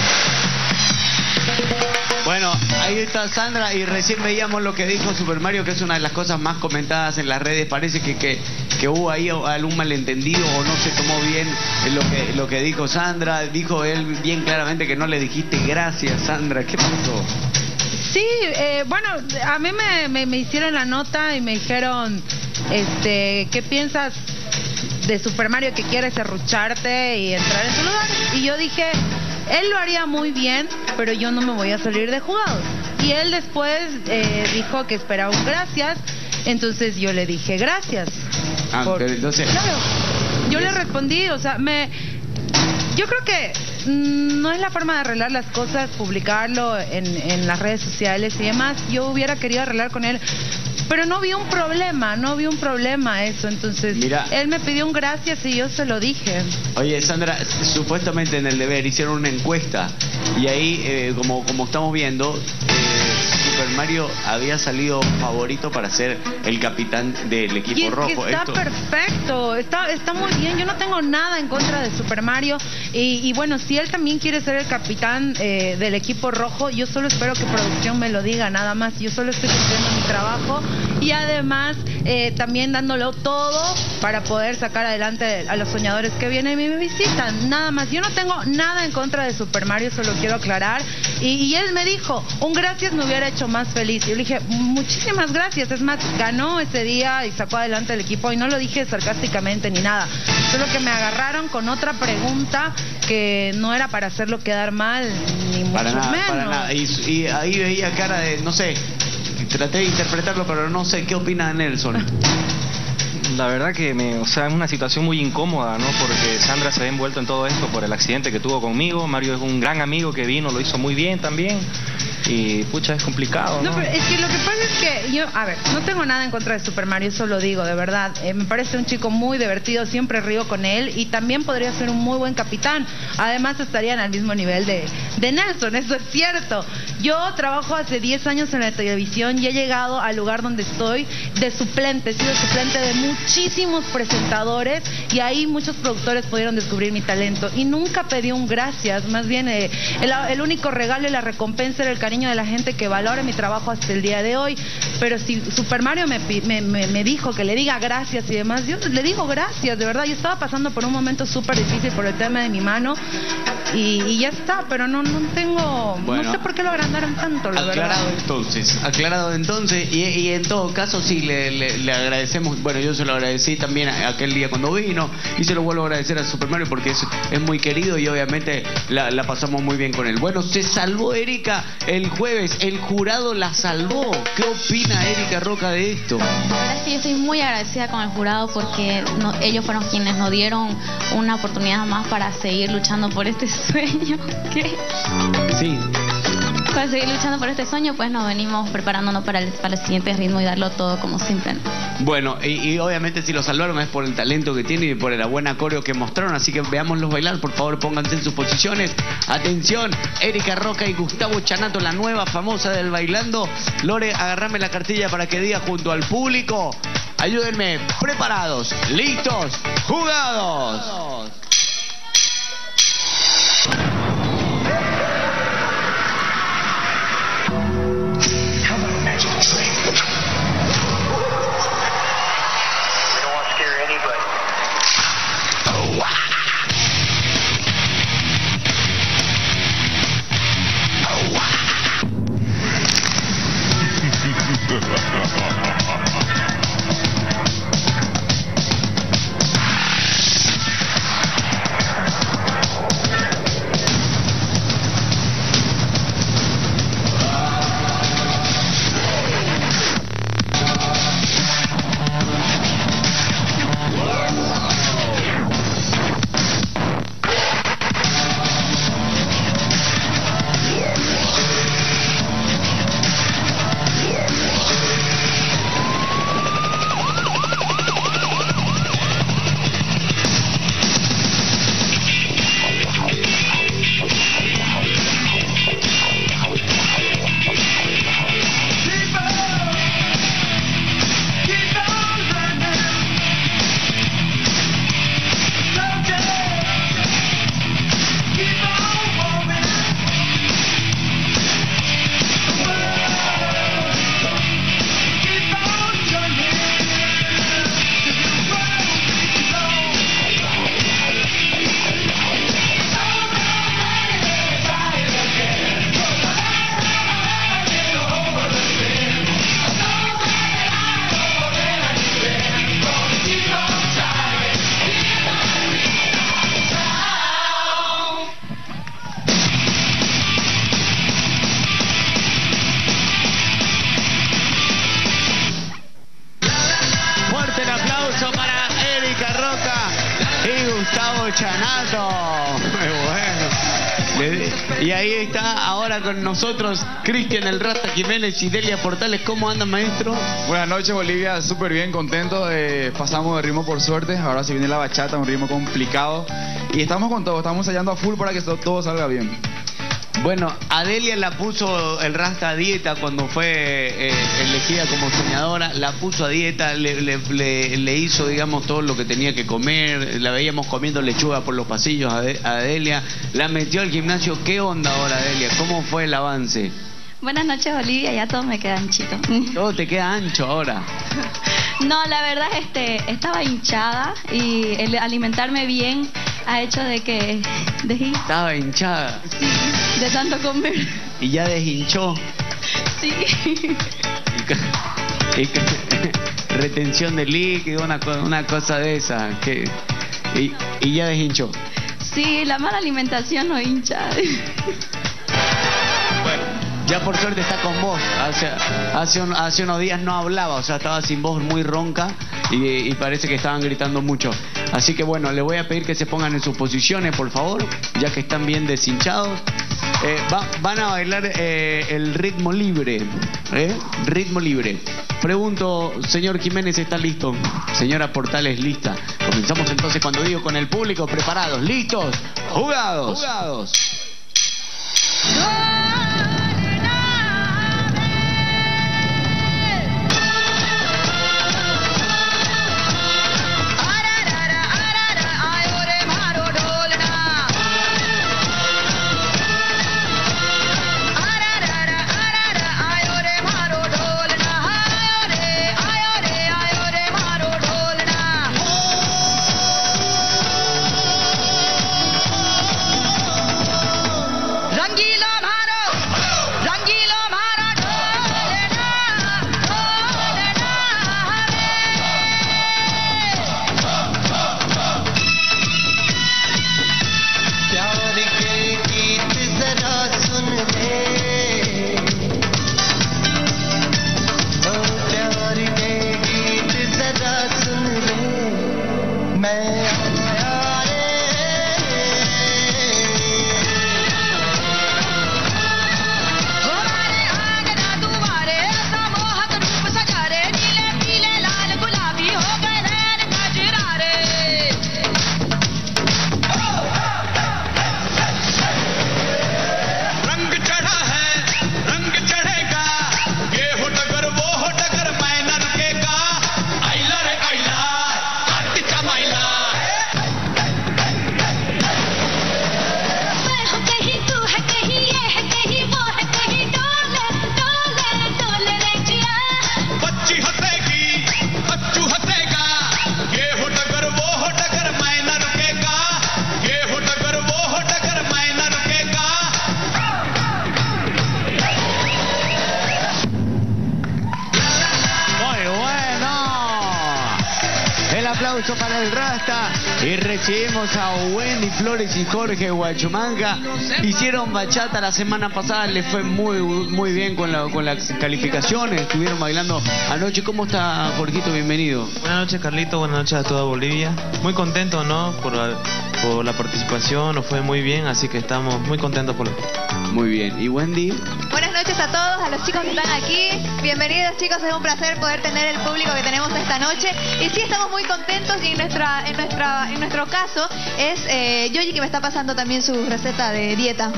Bueno, ahí está Sandra y recién veíamos lo que dijo Super Mario, que es una de las cosas más comentadas en las redes. Parece que, que, que hubo ahí algún malentendido o no se tomó bien lo que, lo que dijo Sandra. Dijo él bien claramente que no le dijiste gracias, Sandra. ¿Qué pasó? Sí, eh, bueno, a mí me, me, me hicieron la nota y me dijeron, este, ¿qué piensas de Super Mario que quiere serrucharte y entrar en su lugar? Y yo dije, él lo haría muy bien, pero yo no me voy a salir de Jugados. Y él después eh, dijo que esperaba un gracias, entonces yo le dije gracias. Ah, por... pero entonces... Claro, yo le respondí, o sea, me... Yo creo que mm, no es la forma de arreglar las cosas, publicarlo en, en las redes sociales y demás. Yo hubiera querido arreglar con él pero no vi un problema, no vi un problema eso. Entonces, Mira. él me pidió un gracias y yo se lo dije. Oye, Sandra, supuestamente en El Deber hicieron una encuesta y ahí, eh, como, como estamos viendo, eh, Super Mario había salido favorito para ser el capitán del equipo Y es que rojo. está Esto- perfecto, está, está muy bien. Yo no tengo nada en contra de Super Mario. Y, y bueno, si él también quiere ser el capitán eh, del equipo rojo, yo solo espero que producción me lo diga, nada más. Yo solo estoy cumpliendo mi trabajo y además eh, también dándolo todo para poder sacar adelante a los soñadores que vienen y me visitan. Nada más. Yo no tengo nada en contra de Super Mario, solo quiero aclarar. Y, y él me dijo, un gracias me hubiera hecho más feliz. Y yo le dije, muchísimas gracias. Es más, ganó ese día y sacó adelante el equipo. Y no lo dije sarcásticamente ni nada. Solo que me agarraron con otra pregunta que no era para hacerlo quedar mal, ni mucho Para nada, menos. para nada. Y, y ahí veía cara de, no sé, traté de interpretarlo, pero no sé, ¿qué opina Nelson? La verdad que me, o sea, es una situación muy incómoda, ¿no? Porque Sandra se ve envuelto en todo esto por el accidente que tuvo conmigo. Mario es un gran amigo que vino, lo hizo muy bien también. Y pucha, es complicado, ¿no? No, pero es que lo que pasa es que yo, a ver, no tengo nada en contra de Super Mario, eso lo digo, de verdad. Eh, me parece un chico muy divertido, siempre río con él y también podría ser un muy buen capitán. Además estarían al mismo nivel de, de Nelson, eso es cierto. Yo trabajo hace diez años en la televisión y he llegado al lugar donde estoy de suplente, he sido suplente de muchísimos presentadores y ahí muchos productores pudieron descubrir mi talento y nunca pedí un gracias, más bien eh, el, el único regalo y la recompensa era el cariño de la gente que valora mi trabajo hasta el día de hoy. Pero si Super Mario me, me, me, me dijo que le diga gracias y demás, yo le digo gracias, de verdad. Yo estaba pasando por un momento súper difícil por el tema de mi mano y, y ya está, pero no, no tengo, Bueno. no sé por qué lo agrandaron tanto, la Aclarado verdad. entonces, aclarado entonces, y, y en todo caso sí le, le, le agradecemos, bueno, yo se lo agradecí también a- aquel día cuando vino y se lo vuelvo a agradecer a Super Mario porque es, es muy querido y obviamente la, la pasamos muy bien con él. Bueno, se salvó Erika el jueves, el jurado la salvó. ¿Qué opina Erika Roca de esto? La verdad es que yo estoy muy agradecida con el jurado porque no- ellos fueron quienes nos dieron una oportunidad más para seguir luchando por este sueño. ¿Qué? Sí. Para seguir luchando por este sueño, pues nos venimos preparándonos para el, para el siguiente ritmo y darlo todo como siempre, ¿no? Bueno, y, y obviamente si lo salvaron es por el talento que tiene y por la buena coreo que mostraron, así que veámoslos bailar, por favor pónganse en sus posiciones. Atención, Erika Roca y Gustavo Chanato, la nueva famosa del bailando. Lore, agarrame la cartilla para que diga junto al público. Ayúdenme, preparados, listos, jugados. Fuerte el aplauso para Erika Roca y Gustavo Chanato. Muy bueno. Y ahí está ahora con nosotros Cristian El Rasta Jiménez y Delia Portales. ¿Cómo andan, maestro? Buenas noches, Bolivia. Súper bien, contento. Eh, pasamos de ritmo por suerte. Ahora se viene la bachata, un ritmo complicado. Y estamos con todo, estamos ensayando a full para que todo, todo salga bien. Bueno, Adelia la puso el Rasta a dieta cuando fue eh, elegida como soñadora, la puso a dieta, le, le, le, le hizo, digamos, todo lo que tenía que comer, la veíamos comiendo lechuga por los pasillos a Adelia, la metió al gimnasio. ¿Qué onda ahora, Adelia? ¿Cómo fue el avance? Buenas noches, Bolivia, ya todo me queda anchito. Todo te queda ancho ahora. No, la verdad, este, estaba hinchada y el alimentarme bien ha hecho de que... De... Estaba hinchada. Sí, de tanto comer. Y ya deshinchó. Sí. Y, y, retención de líquido, una, una cosa de esa. Que, y, y ya deshinchó. Sí, la mala alimentación no hincha. Bueno, ya por suerte está con voz. Hace, hace, un, hace unos días no hablaba, o sea, estaba sin voz, muy ronca y, y parece que estaban gritando mucho. Así que bueno, le voy a pedir que se pongan en sus posiciones, por favor, ya que están bien deshinchados. Eh, va, van a bailar eh, el ritmo libre, ¿eh? Ritmo libre. Pregunto, señor Jiménez, ¿está listo? Señora Portales, lista. Comenzamos entonces cuando digo con el público, preparados, listos, jugados. Jugados. Aplauso para el Rasta y recibimos a Wendy Flores y Jorge Huachumanga. Hicieron bachata la semana pasada, les fue muy muy bien con, la, con las calificaciones, estuvieron bailando anoche. ¿Cómo está, Jorgito? Bienvenido. Buenas noches, Carlito, buenas noches a toda Bolivia. Muy contento, ¿no? Por la, por la participación, nos fue muy bien, así que estamos muy contentos por... Muy bien. ¿Y Wendy? Buenas noches a todos, a los chicos que están aquí. Bienvenidos, chicos, es un placer poder tener el público que tenemos esta noche. Y sí, estamos muy contentos y en nuestra en nuestra en nuestro caso es eh, Yoyi que me está pasando también su receta de dieta.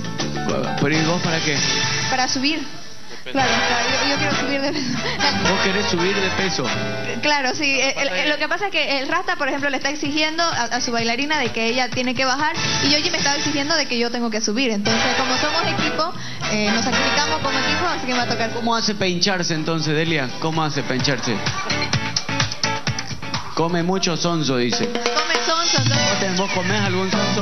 ¿Pero y vos para qué? Para subir. Claro, claro yo, yo quiero subir de peso. ¿Vos querés subir de peso? Claro, sí. El, el, lo que pasa es que el Rasta, por ejemplo, le está exigiendo a, a su bailarina de que ella tiene que bajar y Yoyi me está exigiendo de que yo tengo que subir. Entonces, como somos equipo, eh, nos sacrificamos como equipo, así que me va a tocar. ¿Cómo hace para hincharse entonces, Delia? ¿Cómo hace para hincharse? Come mucho sonso, dice. Come sonso. Entonces... ¿Vos comés algún sonso?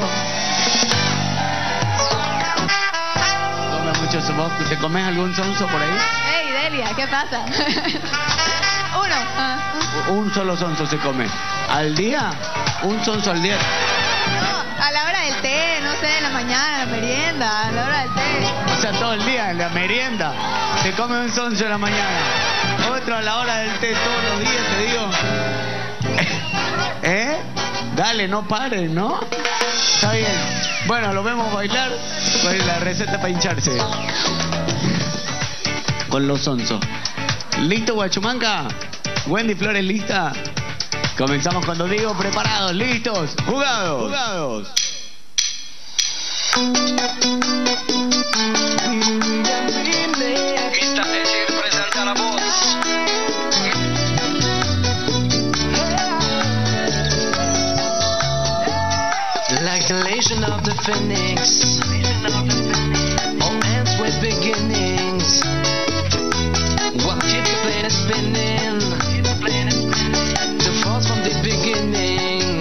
Mucho, ¿vos te comés algún sonso por ahí? Hey, Delia, ¿qué pasa? Uno. Uh, uh. Un solo sonso se come. ¿Al día? ¿Un sonso al día? No, a la hora del té, no sé, en la mañana, en la merienda, a la hora del té. O sea, todo el día, en la merienda. Se come un sonso en la mañana. Otro a la hora del té, todos los días, te digo. ¿Eh? Dale, no paren, ¿no? Está bien. Bueno, lo vemos bailar. ¿Cuál es la receta para hincharse? Con los onzos. ¿Listo, Guachumanca? Wendy Flores, ¿lista? Comenzamos cuando digo preparados, listos, jugados. Jugados. Esta es presenta la voz. Like the legend of the phoenix, all ends with beginnings. What keeps the planet spinning? The force from the beginning.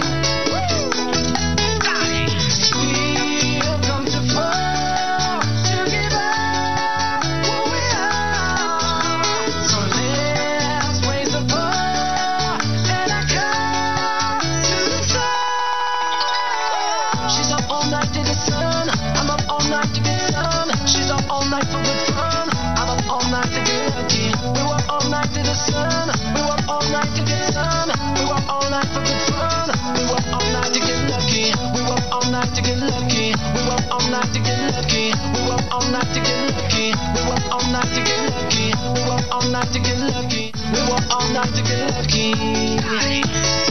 We've come too far to give up what we are. So let's raise the bar and I come to the sun. She's up all night to the sun. I'm up all night to get sun. She's up all night for good fun. I'm up all night to get lucky. We work all night to the sun. We work all night to get sun. We work all night for good fun. We work all night to get lucky. We work all night to get lucky. We work all night to get lucky. We work all night to get lucky. We work all night to get lucky. We work all night to get lucky. We work all night to get lucky.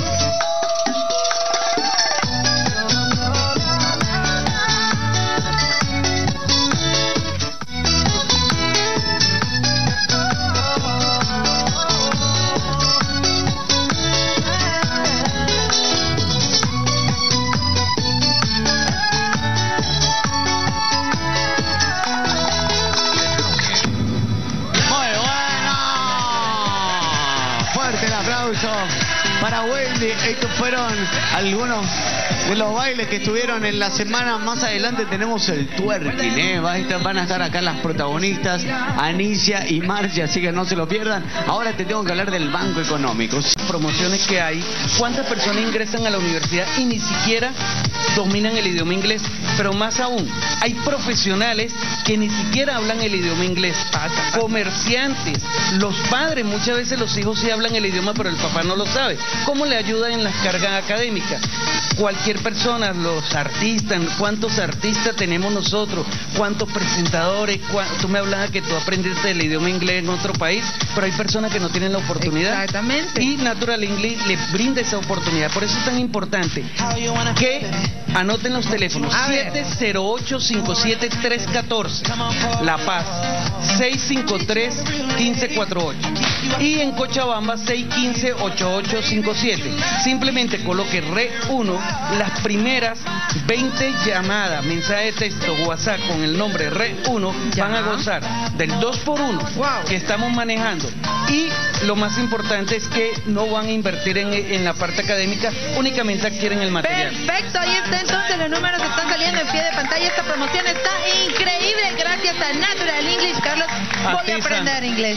Para Wendy, estos fueron algunos de los bailes que estuvieron en la semana. Más adelante tenemos el twerking, ¿eh? Van a estar acá las protagonistas, Anicia y Marcia, así que no se lo pierdan. Ahora te tengo que hablar del Banco Económico. Promociones que hay, cuántas personas ingresan a la universidad y ni siquiera dominan el idioma inglés, pero más aún, hay profesionales que ni siquiera hablan el idioma inglés, comerciantes, los padres, muchas veces los hijos sí hablan el idioma, pero el papá no lo sabe. ¿Cómo le ayuda en las cargas académicas? Cualquier persona, los artistas, ¿cuántos artistas tenemos nosotros? ¿Cuántos presentadores? ¿Cuántos? Tú me hablabas que tú aprendiste el idioma inglés en otro país, pero hay personas que no tienen la oportunidad. Exactamente. Y Natural English les brinda esa oportunidad. Por eso es tan importante que anoten los teléfonos. siete cero ocho, cinco siete tres uno cuatro, La Paz seis cinco tres, uno cinco cuatro ocho y en Cochabamba seis uno cinco, ocho ocho cinco siete. Simplemente coloque R uno, las primeras veinte llamadas, mensaje de texto, WhatsApp con el nombre R uno van a gozar del dos por uno que estamos manejando. Y lo más importante es que no van a invertir en, en la parte académica, únicamente adquieren el material. Perfecto, ahí está entonces los números que están saliendo en pie de pantalla. Esta promoción está increíble gracias a Natural English. Carlos, voy a aprender inglés.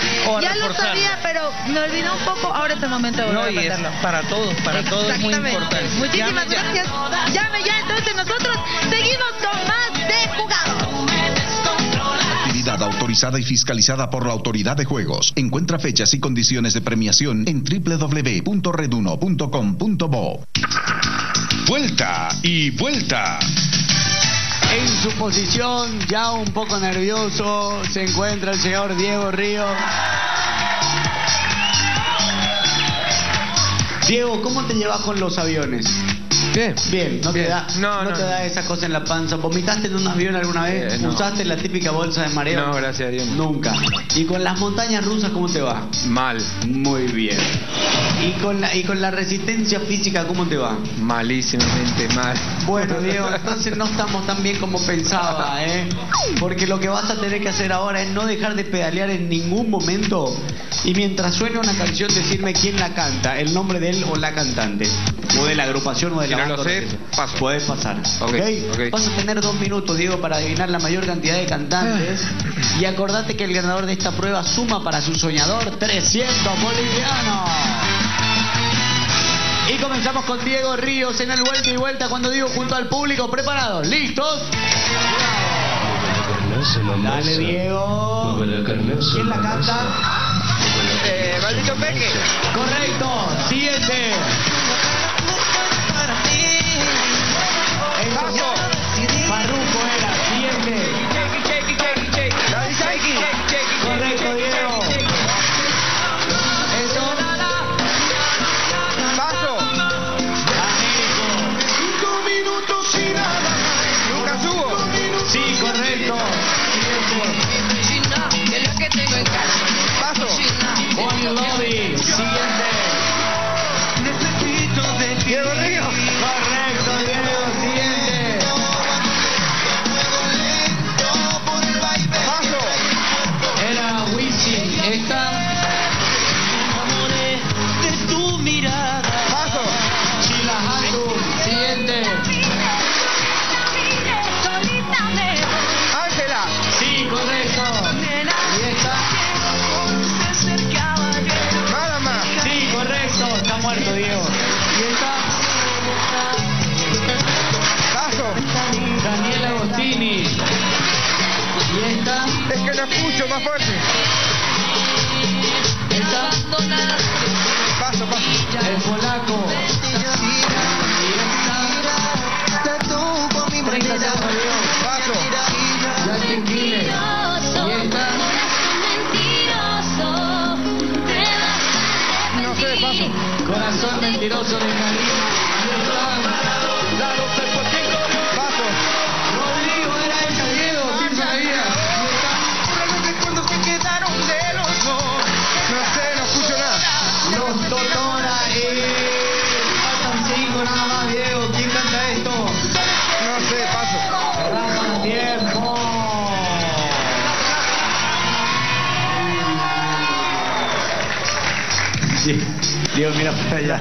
Ya lo sabía, pero me olvidó un poco. Ahora es el momento de volver no, a aprenderlo. Es para todos, para todos es muy importante. Muchísimas Llame gracias. Ya. Llame ya, entonces nosotros seguimos con más de Jugado. Actividad autorizada y fiscalizada por la Autoridad de Juegos. Encuentra fechas y condiciones de premiación en doble u doble u doble u punto reduno punto com punto bo. Vuelta y vuelta. En su posición, ya un poco nervioso, se encuentra el señor Diego Ríos. Diego, ¿cómo te llevas con los aviones? Bien. Bien, no Bien. te da, No, no, no. te da esa cosa en la panza. ¿Vomitaste en un avión alguna vez? Eh, no. ¿Usaste la típica bolsa de mareo? No, gracias a Dios. Nunca. ¿Y con las montañas rusas cómo te va? Mal. Muy bien. ¿Y con la, y con la resistencia física cómo te va? Malísimamente mal. Bueno, Diego, entonces no estamos tan bien como pensaba, ¿eh? Porque lo que vas a tener que hacer ahora es no dejar de pedalear en ningún momento y mientras suene una canción decirme quién la canta, el nombre de él o la cantante, o de la agrupación o de Si la no banda. lo sé, paso. Puedes pasar, Ok, ¿okay? ok. Vas a tener dos minutos, Diego, para adivinar la mayor cantidad de cantantes y acordate que el ganador de esta prueba suma para su soñador trescientos bolivianos. Y comenzamos con Diego Ríos en el vuelta y vuelta. Cuando digo junto al público, ¿preparados? ¿Listos? Dale, Diego. ¿Quién la canta? Eh, Maldito Peque. Correcto. Siguiente. Siguiente. Diego Río. Correcto, Diego. Siguiente. Paso. Era Wisin. Esta. De tu mirada. Paso. Sheila Handul. Siguiente. Ángela. Sí, correcto. Y esta. Nada más. Sí, correcto. Está muerto, Diego. Y esta. Paso. Daniela Agostini. Y esta. Es que no escucho, más fuerte. Esta. Paso, paso. El polaco. treinta segundos, Diego. Paso. Justin Quiles. Y esta. No sé, paso. Corazón mentiroso de Cali. Paso. Rodrigo era esa, Diego. ¿Quién sabía? Los recuerdos que quedaron de los dos. No sé, no escucho nada. Los Totora y... Faltan cinco nada más, Diego. ¿Quién canta esto? No sé, paso. Cerramos tiempo. Sí. Diego, mira para allá.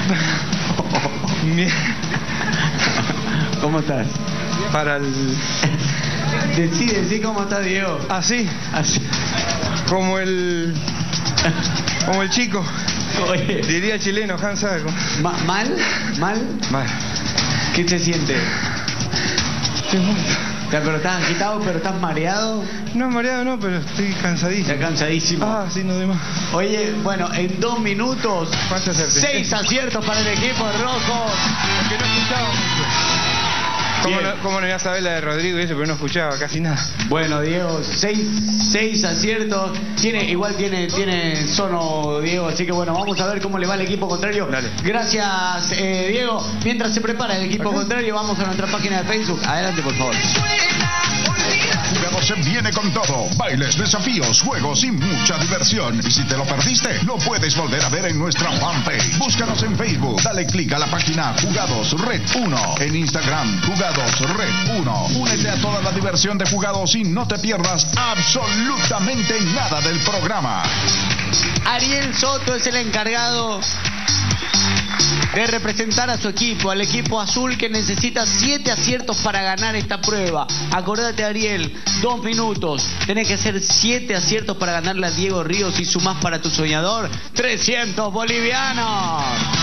¿Cómo estás? Para el... Decí, decí cómo estás, Diego. Así, Así. como el... Como el chico. Oye. Diría el chileno, Hans Sago. Ma- ¿Mal? ¿Mal? Mal. ¿Qué se siente? Estoy muerto. O sea, pero estás agitado, pero estás mareado. No, mareado no, pero estoy cansadísimo. Está cansadísimo. Ah, sí, no de más. Oye, bueno, en dos minutos, ¿Cuántos acerté? seis aciertos para el equipo rojo. Porque no escuchaba mucho. ¿Cómo Bien. no, ¿Cómo no iba a saber la de Rodrigo y eso? Pero no escuchaba casi nada. Bueno, Diego, seis, seis aciertos. Tiene, igual tiene, tiene sono, Diego. Así que bueno, vamos a ver cómo le va al equipo contrario. Dale. Gracias, eh, Diego. Mientras se prepara el equipo contrario, vamos a nuestra página de Facebook. Adelante, por favor. Jugados se viene con todo. Bailes, desafíos, juegos y mucha diversión. Y si te lo perdiste, lo puedes volver a ver en nuestra fanpage. Búscanos en Facebook. Dale clic a la página Jugados Red uno. En Instagram, Jugados Red uno. Únete a toda la diversión de Jugados y no te pierdas absolutamente nada del programa. Ariel Soto es el encargado de representar a su equipo, al equipo azul, que necesita siete aciertos para ganar esta prueba. Acordate, Ariel, dos minutos. Tenés que hacer siete aciertos para ganarle a Diego Ríos y sumás para tu soñador trescientos bolivianos.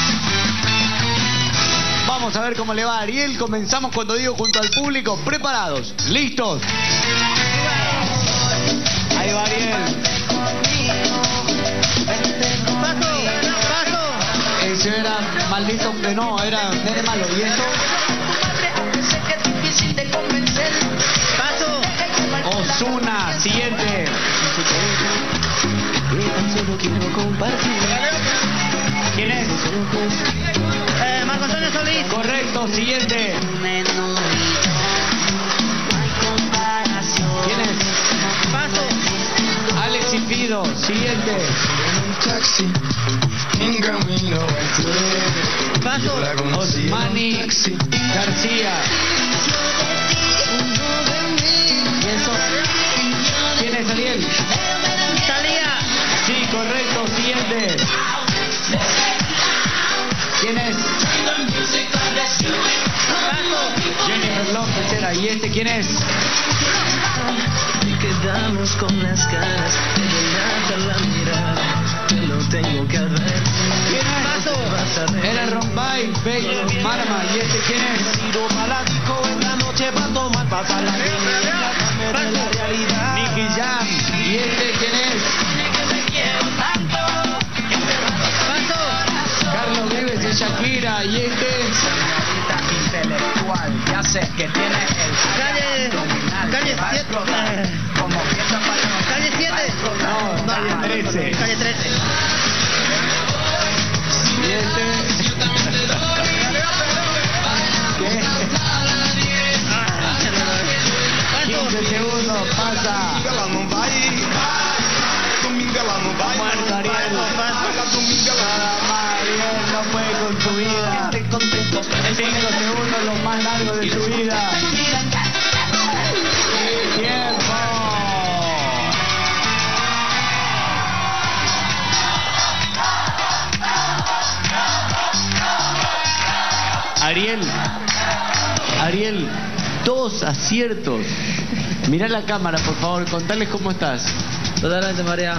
Vamos a ver cómo le va a Ariel. Comenzamos cuando digo junto al público. ¿Preparados? ¿Listos? Ahí va Ariel. Ese era maldito, que no, era nene malo. ¿Y esto? Ozuna, siguiente. ¿Quién es? Eh, Marco Antonio Solís. Correcto, siguiente. ¿Quién es? Paso. Alex y Fido, siguiente. Paso. Osmani García. ¿Y eso? ¿Quién es, Ariel? Talía. Sí, correcto, siguiente. ¿Quién es? Paso. Jennifer López era. ¿Y este quién es? Quedamos con las caras de la mirada. Te lo tengo que ver. ¿Quién es? Paso. Era Rombay, Bello, Marma. ¿Y este quién es? En la noche para tomar, pasar la realidad. Nicky Jam. ¿Y este quién es? Paso. Carlos Vives y Shakira. ¿Y este? Intelectual, ya sé que tiene el calle, calle siete, como piensa para calle siete, No, calle trece. calle trece. ¿Y este? ¿Qué? quince segundos, pasa. Muerto, Ariel. con su vida. Cinco segundos los más largos de su vida. Tiempo. Ariel, Ariel, dos aciertos. Mirá la cámara, por favor, contales cómo estás. Totalmente mareado.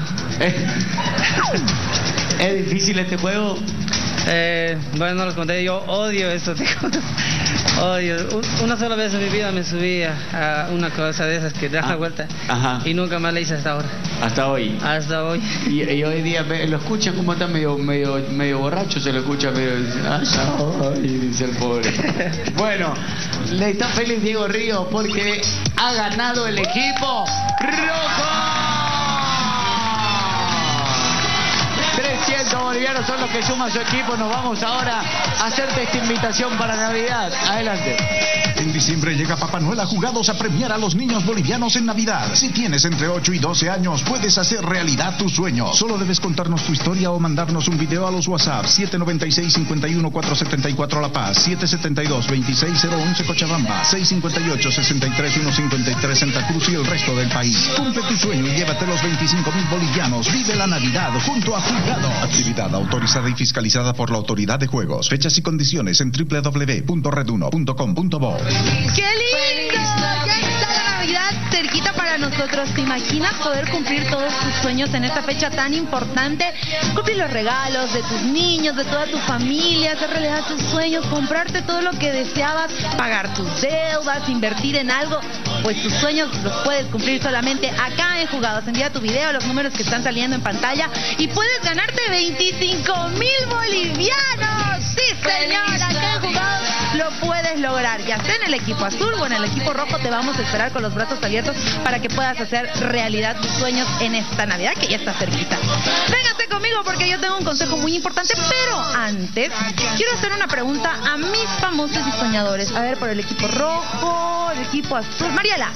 ¿Es difícil este juego? Eh, bueno, no los conté, yo odio eso, odio. Una sola vez en mi vida me subí a una cosa de esas que da la ah, vuelta. Ajá. Y nunca más la hice hasta ahora. ¿Hasta hoy? Hasta hoy. Y, y hoy día lo escuchan como está medio, medio, medio borracho, se lo escucha medio... Ay, dice el pobre. Bueno, le está feliz Diego Ríos porque ha ganado el equipo rojo. trescientos bolivianos son los que suma su equipo. Nos vamos ahora a hacerte esta invitación para Navidad. Adelante. En diciembre llega Papá Noel a Jugados a premiar a los niños bolivianos en Navidad. Si tienes entre ocho y doce años, puedes hacer realidad tus sueños. Solo debes contarnos tu historia o mandarnos un video a los WhatsApp siete nueve seis, cinco uno, cuatro siete cuatro La Paz, siete siete dos, dos seis cero uno Cochabamba, seis cinco ocho, seis tres, uno cinco tres Santa Cruz y el resto del país. Cumple tu sueño y llévate los veinticinco mil bolivianos. Vive la Navidad junto a Jugados. Actividad autorizada y fiscalizada por la Autoridad de Juegos. Fechas y condiciones en doble u doble u doble u punto reduno punto com punto bo. ¡Qué lindo! Ya está la Navidad cerquita para nosotros. ¿Te imaginas poder cumplir todos tus sueños en esta fecha tan importante? Cumplir los regalos de tus niños, de toda tu familia, hacer realidad tus sueños, comprarte todo lo que deseabas, pagar tus deudas, invertir en algo. Pues tus sueños los puedes cumplir solamente acá en Jugados. Envía tu video a los números que están saliendo en pantalla y puedes ganarte veinticinco mil bolivianos. Sí, señor, acá en Jugados lo puedes lograr. Ya sea en el equipo azul o en el equipo rojo, te vamos a esperar con los brazos abiertos para que puedas hacer realidad tus sueños en esta Navidad que ya está cerquita. Véngase conmigo porque yo tengo un consejo muy importante, pero antes quiero hacer una pregunta a mis famosos y soñadores. A ver, por el equipo rojo, el equipo azul. Mariela,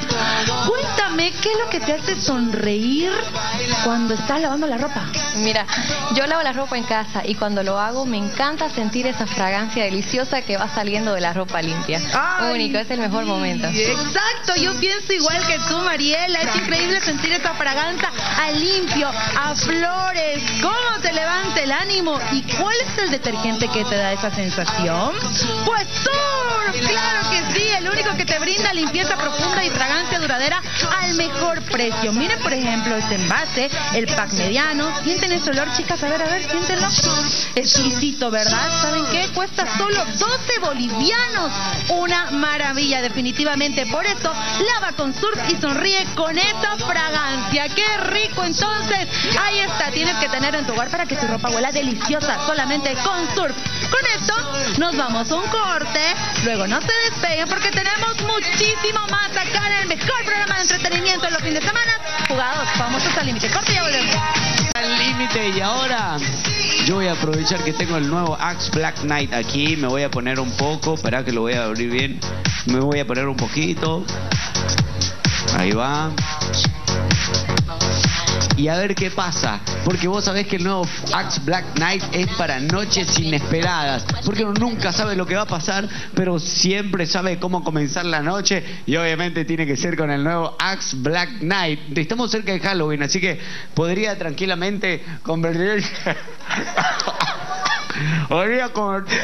cuéntame qué es lo que te hace sonreír cuando estás lavando la ropa. Mira, yo lavo la ropa en casa y cuando lo hago me encanta sentir esa fragancia deliciosa que va saliendo de la ropa limpia. Ay, único, es el mejor momento. Exacto, yo pienso igual que tú, Mariela. Es increíble sentir esa fragancia a limpio, a flores. ¿Cómo te levanta el ánimo? ¿Y cuál es el detergente que te da esa sensación? Pues Surf, claro que sí, el único que te brinda limpieza profunda y fragancia duradera al mejor precio. Miren, por ejemplo, este envase, el pack mediano. Sienten ese olor, chicas, a ver, a ver, siéntenlo. Exquisito, ¿verdad? ¿Saben qué? Cuesta solo doce bolivianos. Una maravilla, definitivamente. Por eso, lava con Surf y sonríe con esa fragancia. ¡Qué rico! Entonces, ahí está. Tienes que tener en tu hogar para que tu ropa huela deliciosa, solamente con Surf. Con esto, nos vamos a un corte. Luego no se despeguen porque tenemos muchísimo más acá en el mejor programa de entretenimiento en los fines de semana. Jugados, famosos al límite. Corte y ya volvemos. Al límite, y ahora yo voy a aprovechar que tengo el nuevo Axe Black Knight aquí. Me voy a poner un poco, espera que lo voy a abrir bien. Me voy a poner un poquito. Ahí va. Y a ver qué pasa, porque vos sabés que el nuevo Axe Black Knight es para noches inesperadas, porque uno nunca sabe lo que va a pasar, pero siempre sabe cómo comenzar la noche, y obviamente tiene que ser con el nuevo Axe Black Knight. Estamos cerca de Halloween, así que podría tranquilamente convertirse podría convertirse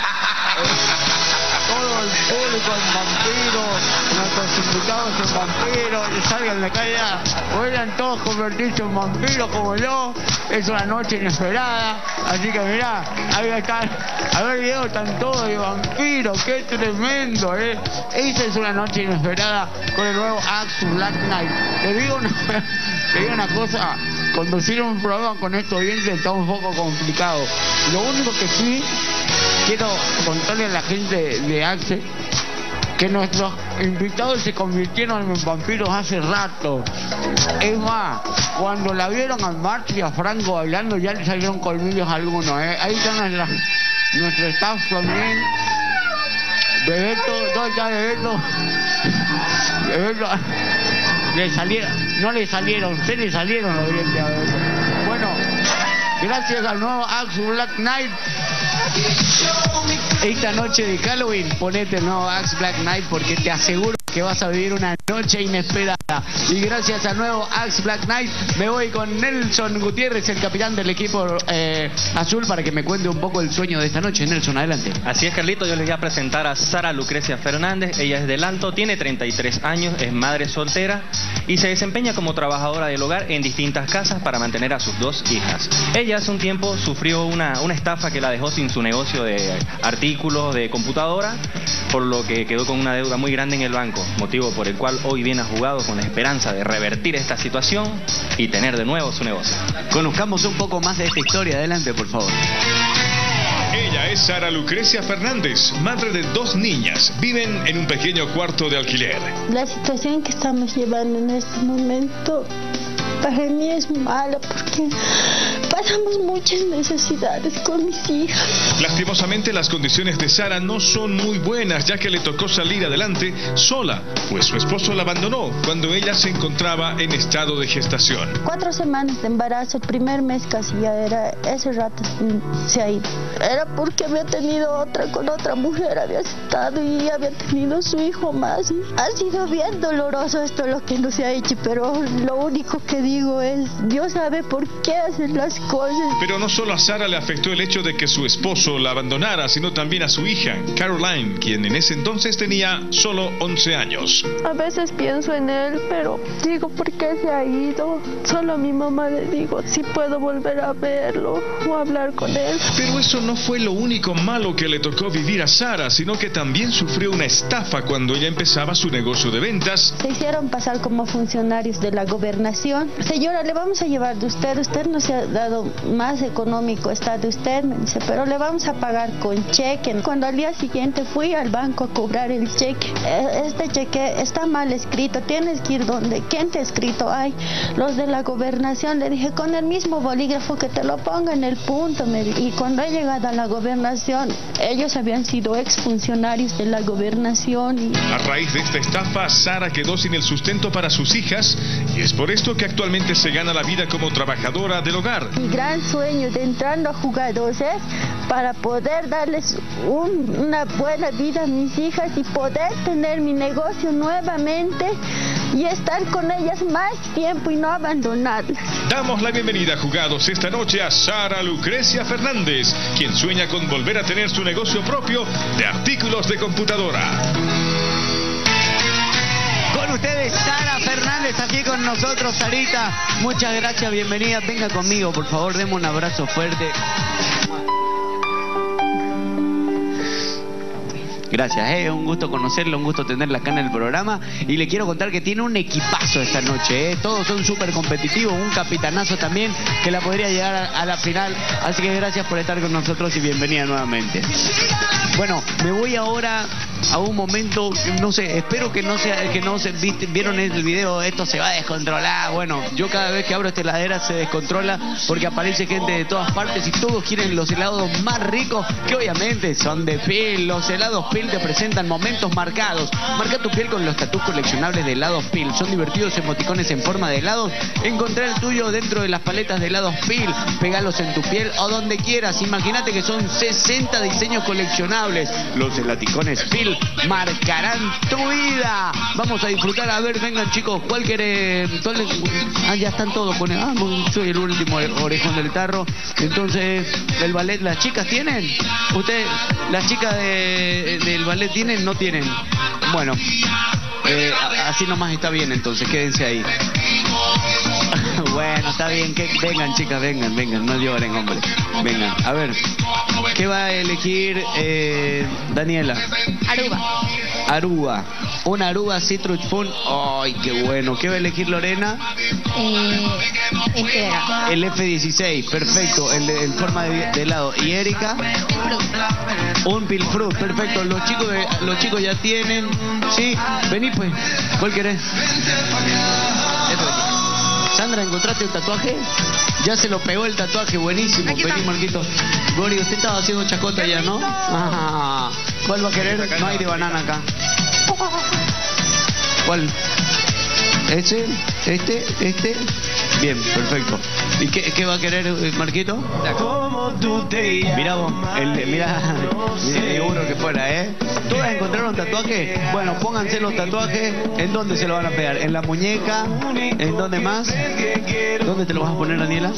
todo el público en vampiro, nuestros invitados en vampiros, y salgan de acá ya, podrían todos convertirse en vampiros como yo. Es una noche inesperada, así que mirá, ahí están, a ver Diego, están todos de vampiros, qué tremendo, eh. Esa es una noche inesperada con el nuevo Axe Black Knight. Te digo una, te digo una cosa, conducir un programa con estos dientes está un poco complicado. Lo único que sí quiero contarle a la gente de Axe que nuestros invitados se convirtieron en vampiros hace rato. Es más, cuando la vieron a March y a Franco bailando ya le salieron colmillos a algunos, ¿eh? Ahí están las, nuestro staff también. Bebeto, ¿dónde está Bebeto? Bebeto, le salieron, no le salieron, se le salieron los dientes a Bebeto. Bueno, gracias al nuevo Axe Black Knight Esta noche de Halloween, ponete el nuevo Axe Black Knight porque te aseguro que vas a vivir una noche inesperada. Y gracias al nuevo Axe Black Knight me voy con Nelson Gutiérrez, el capitán del equipo eh, azul, para que me cuente un poco el sueño de esta noche. Nelson, adelante. Así es, Carlito, yo les voy a presentar a Sara Lucrecia Fernández. Ella es del Alto, tiene treinta y tres años, es madre soltera y se desempeña como trabajadora del hogar en distintas casas para mantener a sus dos hijas. Ella hace un tiempo sufrió una, una estafa que la dejó sin su negocio de artículos de computadora, por lo que quedó con una deuda muy grande en el banco, motivo por el cual hoy viene a Jugados con la esperanza de revertir esta situación y tener de nuevo su negocio. Conozcamos un poco más de esta historia. Adelante, por favor. Ella es Sara Lucrecia Fernández, madre de dos niñas. Viven en un pequeño cuarto de alquiler. La situación que estamos llevando en este momento para mí es mala porque pasamos muchas necesidades con mis hijas. Lastimosamente, las condiciones de Sara no son muy buenas, ya que le tocó salir adelante sola, pues su esposo la abandonó cuando ella se encontraba en estado de gestación. Cuatro semanas de embarazo, el primer mes casi ya era, ese rato se ha ido. Era porque había tenido otra, con otra mujer había estado y había tenido su hijo más. Ha sido bien doloroso esto lo que no se ha hecho, pero lo único que digo es, Dios sabe por qué hacen las cosas. Pero no solo a Sara le afectó el hecho de que su esposo la abandonara, sino también a su hija, Caroline, quien en ese entonces tenía solo once años. A veces pienso en él, pero digo, ¿por qué se ha ido? Solo a mi mamá le digo si puedo volver a verlo o hablar con él. Pero eso no fue lo único malo que le tocó vivir a Sara, sino que también sufrió una estafa cuando ella empezaba su negocio de ventas. Se hicieron pasar como funcionarios de la gobernación. Señora, le vamos a llevar de usted, usted nos ha dado más económico, está de usted, me dice, pero le vamos a pagar con cheque. Cuando al día siguiente fui al banco a cobrar el cheque, este cheque está mal escrito, tienes que ir donde, ¿quién te ha escrito? Ay, los de la gobernación. Le dije, con el mismo bolígrafo que te lo ponga en el punto, me dijo. Y cuando he llegado a la gobernación, ellos habían sido exfuncionarios de la gobernación. Y... A raíz de esta estafa, Sara quedó sin el sustento para sus hijas y es por esto que actualmente se gana la vida como trabajadora del hogar. Mi gran sueño de entrando a Jugados es para poder darles un, una buena vida a mis hijas y poder tener mi negocio nuevamente y estar con ellas más tiempo y no abandonarlas. Damos la bienvenida a Jugados esta noche a Sara Lucrecia Fernández, quien sueña con volver a tener su negocio propio de artículos de computadora. Con ustedes, Sara Fernández, aquí con nosotros. Sarita, muchas gracias, bienvenida. Venga conmigo, por favor, demos un abrazo fuerte. Gracias, es eh, un gusto conocerla, un gusto tenerla acá en el programa. Y le quiero contar que tiene un equipazo esta noche, eh. Todos son súper competitivos, un capitanazo también que la podría llegar a, a la final. Así que gracias por estar con nosotros y bienvenida nuevamente. Bueno, me voy ahora a un momento, no sé, espero que no sea, que no se viste, vieron el video, esto se va a descontrolar. Bueno, yo cada vez que abro esta heladera se descontrola porque aparece gente de todas partes y todos quieren los helados más ricos, que obviamente son de Pil. Los helados Pil te presentan momentos marcados. Marca tu piel con los tatús coleccionables de helados Pil. Son divertidos emoticones en forma de helados. Encontrá el tuyo dentro de las paletas de helados Pil. Pegalos en tu piel o donde quieras. Imagínate que son sesenta diseños coleccionables. Los elaticones Pil marcarán tu vida. Vamos a disfrutar. A ver, vengan chicos, ¿cuál querés? Ah, ya están todos con el... Ah, soy el último orejón del tarro. Entonces, el ballet, ¿las chicas tienen? ¿Usted, las chicas de, del ballet tienen? ¿No tienen? Bueno, eh, así nomás está bien, entonces quédense ahí. Bueno, está bien, que vengan chicas, vengan, vengan, no lloren, hombre. Vengan, a ver, ¿qué va a elegir eh, Daniela? Aruba. Aruba, una Aruba Citrus Fun. Ay, qué bueno. ¿Qué va a elegir Lorena? Eh, este de acá. El F dieciséis, perfecto, el de, en forma de, de helado. ¿Y Erika? Un Pilfrut, perfecto. Los chicos, de, los chicos ya tienen. Sí, vení pues. ¿Cuál querés? Sandra, ¿encontraste el tatuaje? Ya se lo pegó el tatuaje, buenísimo. Vení, Marquito. Gori, usted estaba haciendo chacota ya, ¿no? Ah, ¿cuál va a querer? No hay de banana acá. ¿Cuál? ¿Ese? ¿Este? ¿Este? Bien, perfecto. ¿Y qué, qué va a querer Marquito? Mirá vos, el, mirá, seguro que fuera, ¿eh? ¿Todas encontraron tatuaje? Bueno, pónganse los tatuajes. ¿En dónde se lo van a pegar? ¿En la muñeca? ¿En dónde más? ¿Dónde te lo vas a poner, Daniela?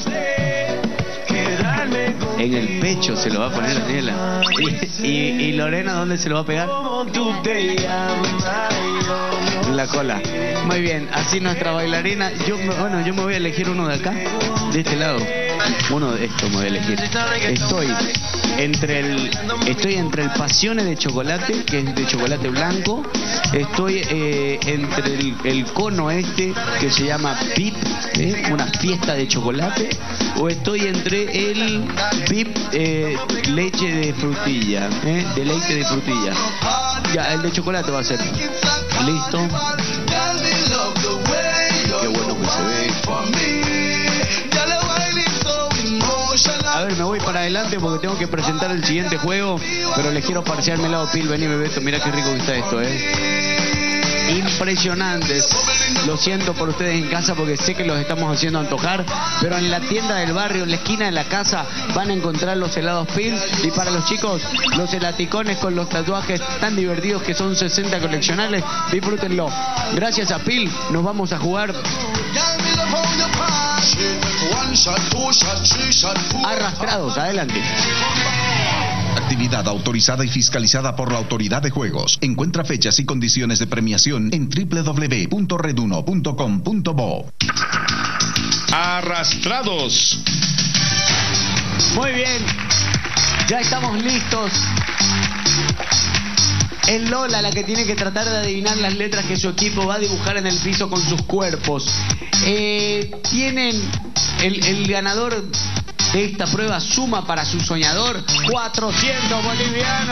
En el pecho se lo va a poner Daniela. ¿Y, y, y Lorena dónde se lo va a pegar? En la cola. Muy bien, así nuestra bailarina. Yo, bueno, yo me voy a elegir uno de acá, de este lado. Uno de estos me voy a elegir. Estoy entre el estoy entre el Pasiones de chocolate, que es de chocolate blanco. Estoy eh, entre el, el cono este que se llama Pip, ¿eh? Una fiesta de chocolate. O estoy entre el Pip eh, leche de frutilla, ¿eh? De leche de frutilla. Ya, el de chocolate va a ser. Listo. Qué bueno que se ve. A ver, me voy para adelante porque tengo que presentar el siguiente juego, pero les quiero parciar mi lado Pil. Vení, Bebeto, mira qué rico que está esto, eh. Impresionantes. Lo siento por ustedes en casa porque sé que los estamos haciendo antojar, pero en la tienda del barrio, en la esquina de la casa, van a encontrar los helados Pil. Y para los chicos, los helaticones con los tatuajes tan divertidos que son sesenta coleccionables. Disfrútenlo. Gracias a Pil, nos vamos a jugar Arrastrados. Adelante. Actividad autorizada y fiscalizada por la Autoridad de Juegos. Encuentra fechas y condiciones de premiación en doble u doble u doble u punto reduno punto com punto bo. Arrastrados. Muy bien. Ya estamos listos. Es Lola la que tiene que tratar de adivinar las letras que su equipo va a dibujar en el piso con sus cuerpos. Eh, tienen el, el ganador de esta prueba suma para su soñador cuatrocientos bolivianos.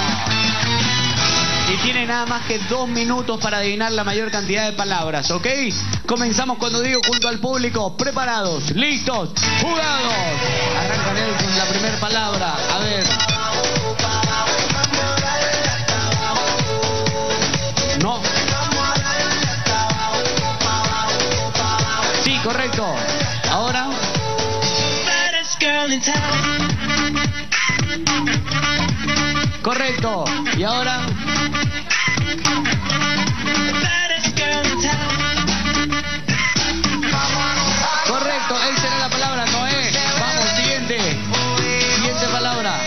Y tiene nada más que dos minutos para adivinar la mayor cantidad de palabras, ¿ok? Comenzamos cuando digo junto al público. Preparados, listos, jugados. Arrancan él con la primera palabra. A ver. No. Sí, correcto. Ahora. Correcto. Y ahora. Correcto. Ahí será la palabra, Noé. Vamos, siguiente. Siguiente palabra.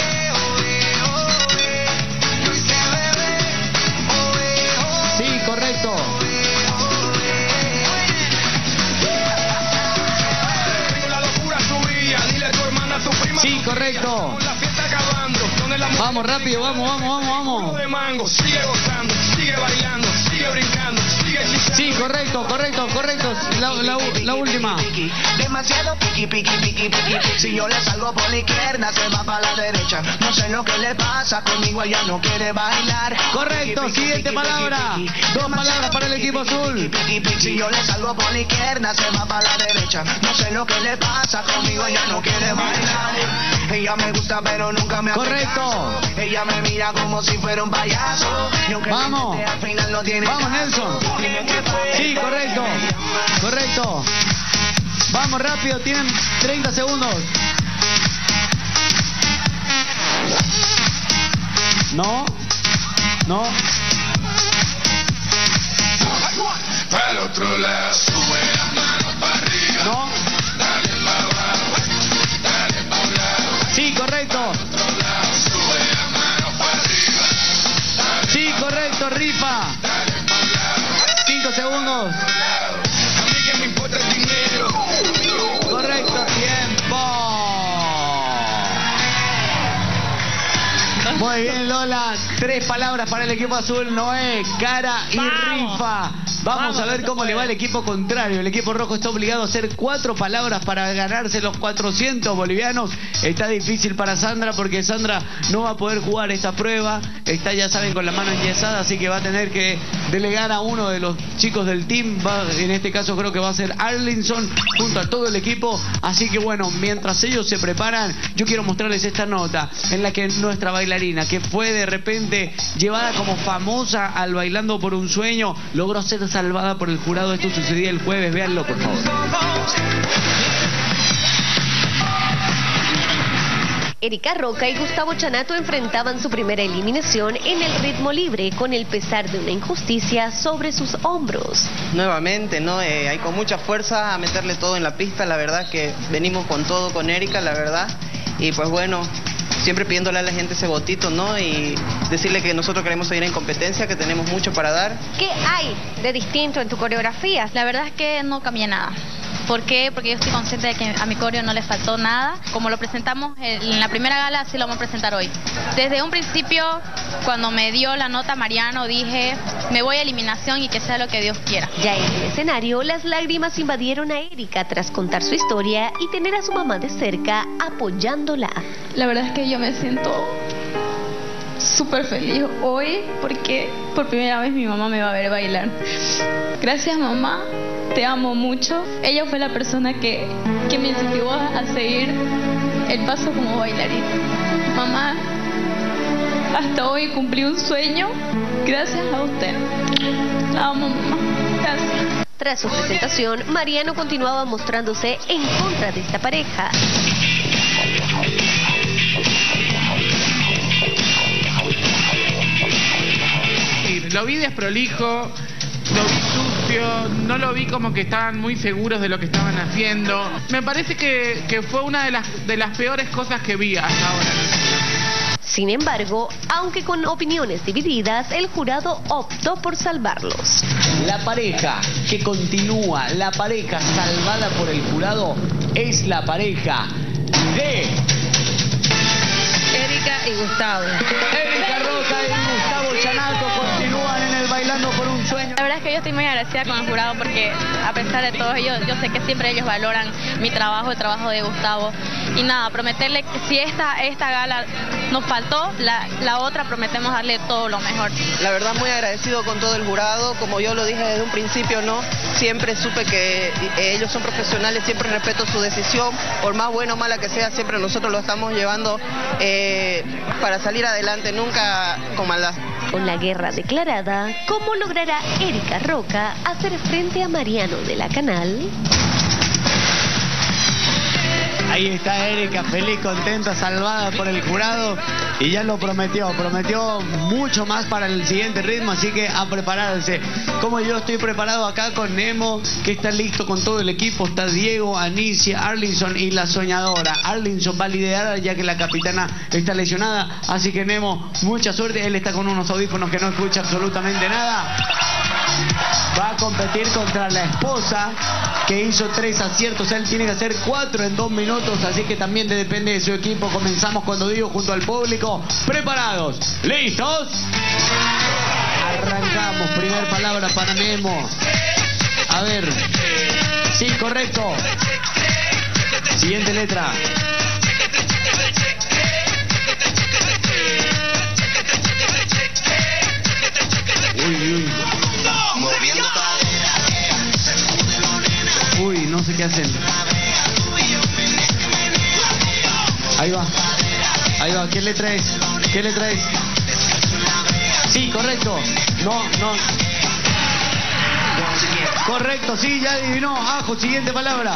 Sí, correcto. Sí, correcto. Vamos, rápido, vamos, vamos, vamos, vamos. Sí, correcto, correcto, correcto. La, la, la última. Demasiado piqui, piqui, piqui, piqui. Si yo le salgo por la izquierda, se va para la derecha. No sé lo que le pasa, conmigo ella no quiere bailar. Correcto, siguiente palabra. Dos palabras para el equipo azul. Si yo le salgo por la izquierda, se va para la derecha. No sé lo que le pasa, conmigo ella no quiere bailar. Ella me gusta, pero nunca me hace correcto. Caso. Ella me mira como si fuera un payaso. Y aunque vamos, al final no tiene vamos, caso. Nelson. Sí, correcto, correcto. Vamos rápido, tienen treinta segundos. No, no. Al otro lado, sube las manos para arriba. No. Dale para abajo, dale para un lado. Sí, correcto. Al otro lado, sube las manos para arriba. Dale sí, correcto, rifa. Dale para un lado. Cinco segundos. A mí que me importa el dinero. Correcto, tiempo. Muy bien, Lola. Tres palabras para el equipo azul. Noé, cara y Vamos. rifa. Vamos, Vamos a ver cómo le va al equipo contrario. El equipo rojo está obligado a hacer cuatro palabras para ganarse los cuatrocientos bolivianos. Está difícil para Sandra porque Sandra no va a poder jugar esta prueba. Está, ya saben, con la mano enyesada, así que va a tener que delegar a uno de los chicos del team. Va, en este caso creo que va a ser Arlinson junto a todo el equipo. Así que bueno, mientras ellos se preparan, yo quiero mostrarles esta nota en la que nuestra bailarina, que fue de repente llevada como famosa al Bailando por un Sueño, logró ser salvada por el jurado. Esto sucedía el jueves, véanlo por favor. Erika Roca y Gustavo Chanato enfrentaban su primera eliminación en el ritmo libre con el pesar de una injusticia sobre sus hombros. Nuevamente, ¿no? Eh, hay con mucha fuerza a meterle todo en la pista, la verdad que venimos con todo con Erika, la verdad, y pues bueno, siempre pidiéndole a la gente ese votito, ¿no? Y decirle que nosotros queremos seguir en competencia, que tenemos mucho para dar. ¿Qué hay de distinto en tu coreografía? La verdad es que no cambié nada. ¿Por qué? Porque yo estoy consciente de que a mi coreo no le faltó nada. Como lo presentamos en la primera gala, así lo vamos a presentar hoy. Desde un principio, cuando me dio la nota Mariano, dije, me voy a eliminación y que sea lo que Dios quiera. Ya en el escenario, las lágrimas invadieron a Erika tras contar su historia y tener a su mamá de cerca apoyándola. La verdad es que yo me siento súper feliz hoy porque por primera vez mi mamá me va a ver bailar. Gracias, mamá. Te amo mucho. Ella fue la persona que, que me incentivó a seguir el paso como bailarina. Mamá, hasta hoy cumplí un sueño gracias a usted. La amo, mamá. Gracias. Tras su presentación, Mariano continuaba mostrándose en contra de esta pareja. Lo vi desprolijo, lo vi sucio, no lo vi como que estaban muy seguros de lo que estaban haciendo. Me parece que, que fue una de las, de las peores cosas que vi hasta ahora. Sin embargo, aunque con opiniones divididas, el jurado optó por salvarlos. La pareja que continúa, la pareja salvada por el jurado, es la pareja de Erika y Gustavo. Erika Roca y Gustavo Chanato continúan en el Bailando por un Sueño. La verdad es que yo estoy muy agradecida con el jurado porque a pesar de todo ellos, yo sé que siempre ellos valoran mi trabajo, el trabajo de Gustavo. Y nada, prometerle que si esta, esta gala nos faltó, la, la otra prometemos darle todo lo mejor. La verdad muy agradecido con todo el jurado, como yo lo dije desde un principio, ¿no? Siempre supe que ellos son profesionales, siempre respeto su decisión, por más buena o mala que sea, siempre nosotros lo estamos llevando eh, para salir adelante, nunca con maldad. Con la guerra declarada, ¿cómo logrará Erika Roca hacer frente a Mariano de la Canal? Ahí está Erika, feliz, contenta, salvada por el jurado y ya lo prometió, prometió mucho más para el siguiente ritmo, así que a prepararse. Como yo estoy preparado acá con Nemo, que está listo con todo el equipo, está Diego, Anicia, Arlinson y la soñadora. Arlinson va a liderar ya que la capitana está lesionada, así que Nemo, mucha suerte, él está con unos audífonos que no escucha absolutamente nada. Va a competir contra la esposa que hizo tres aciertos, él tiene que hacer cuatro en dos minutos, así que también depende de su equipo. Comenzamos cuando digo junto al público, preparados, listos, arrancamos. Primer palabra para Nemo, a ver, sí, correcto, siguiente letra. Uy, uy. Uy, no sé qué hacen. Ahí va. Ahí va. ¿Qué letra es? ¿Qué letra es? Sí, correcto. No, no. Correcto, sí, ya adivinó. Ajo, siguiente palabra.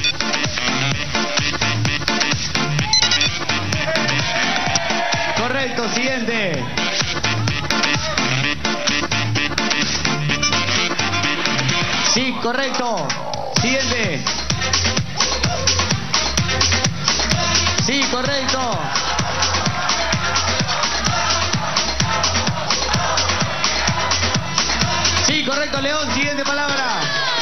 Correcto, siguiente. Sí, correcto. Siguiente. Sí, correcto. Sí, correcto, León. Siguiente palabra.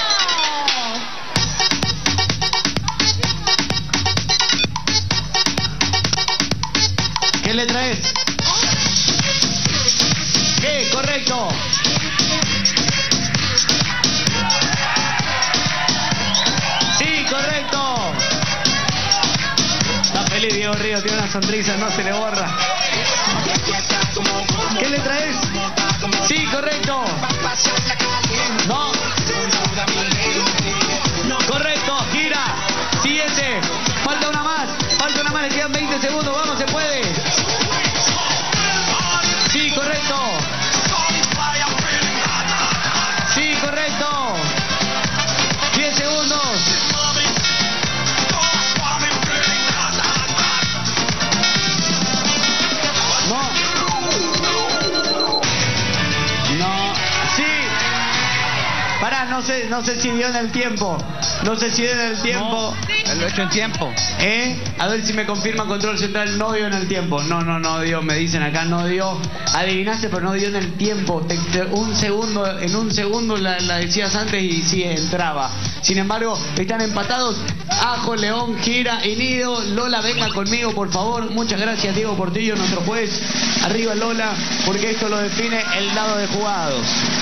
¿Qué letra es? ¿Qué? Correcto. Correcto. Está feliz Diego Río, tiene una sonrisa, no se le borra. ¿Qué letra es? Sí, correcto. No. Correcto, gira. Siguiente. Falta una más. Falta una más, le quedan veinte segundos. Vamos, se puede. Sí, correcto. Sí, correcto. diez segundos. no sé, no sé si dio en el tiempo. No sé si dio en el tiempo. No, lo he hecho en tiempo. ¿Eh? A ver si me confirma control central, no dio en el tiempo. No, no, no dio, me dicen acá, no dio. Adivinaste, pero no dio en el tiempo. Te, te, un segundo, en un segundo la, la decías antes y sí entraba. Sin embargo, están empatados. Ajo, León, Gira y Nido. Lola, venga conmigo, por favor. Muchas gracias, Diego Portillo, nuestro juez. Arriba, Lola, porque esto lo define el dado de jugados.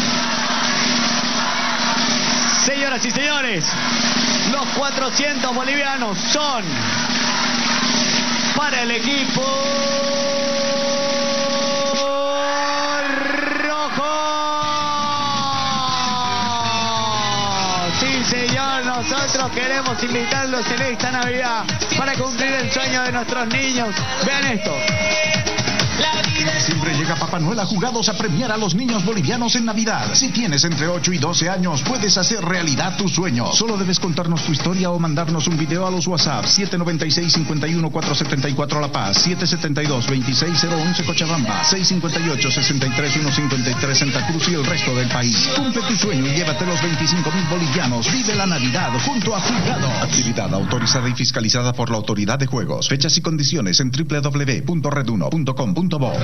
Señoras y señores, los cuatrocientos bolivianos son para el equipo rojo. Sí, señor, nosotros queremos invitarlos en esta Navidad para cumplir el sueño de nuestros niños. Vean esto. Siempre llega Papá Noel a Jugados a premiar a los niños bolivianos en Navidad. Si tienes entre ocho y doce años, puedes hacer realidad tu sueño. Solo debes contarnos tu historia o mandarnos un video a los WhatsApp siete nueve seis, cinco uno, cuatro siete cuatro La Paz, siete siete dos, dos seis cero uno Cochabamba, seis cinco ocho, seis tres uno cinco tres Santa Cruz y el resto del país. Cumple tu sueño y llévate los veinticinco mil bolivianos. Vive la Navidad junto a Jugados. Actividad autorizada y fiscalizada por la Autoridad de Juegos. Fechas y condiciones en doble u doble u doble u punto reduno punto com punto bo.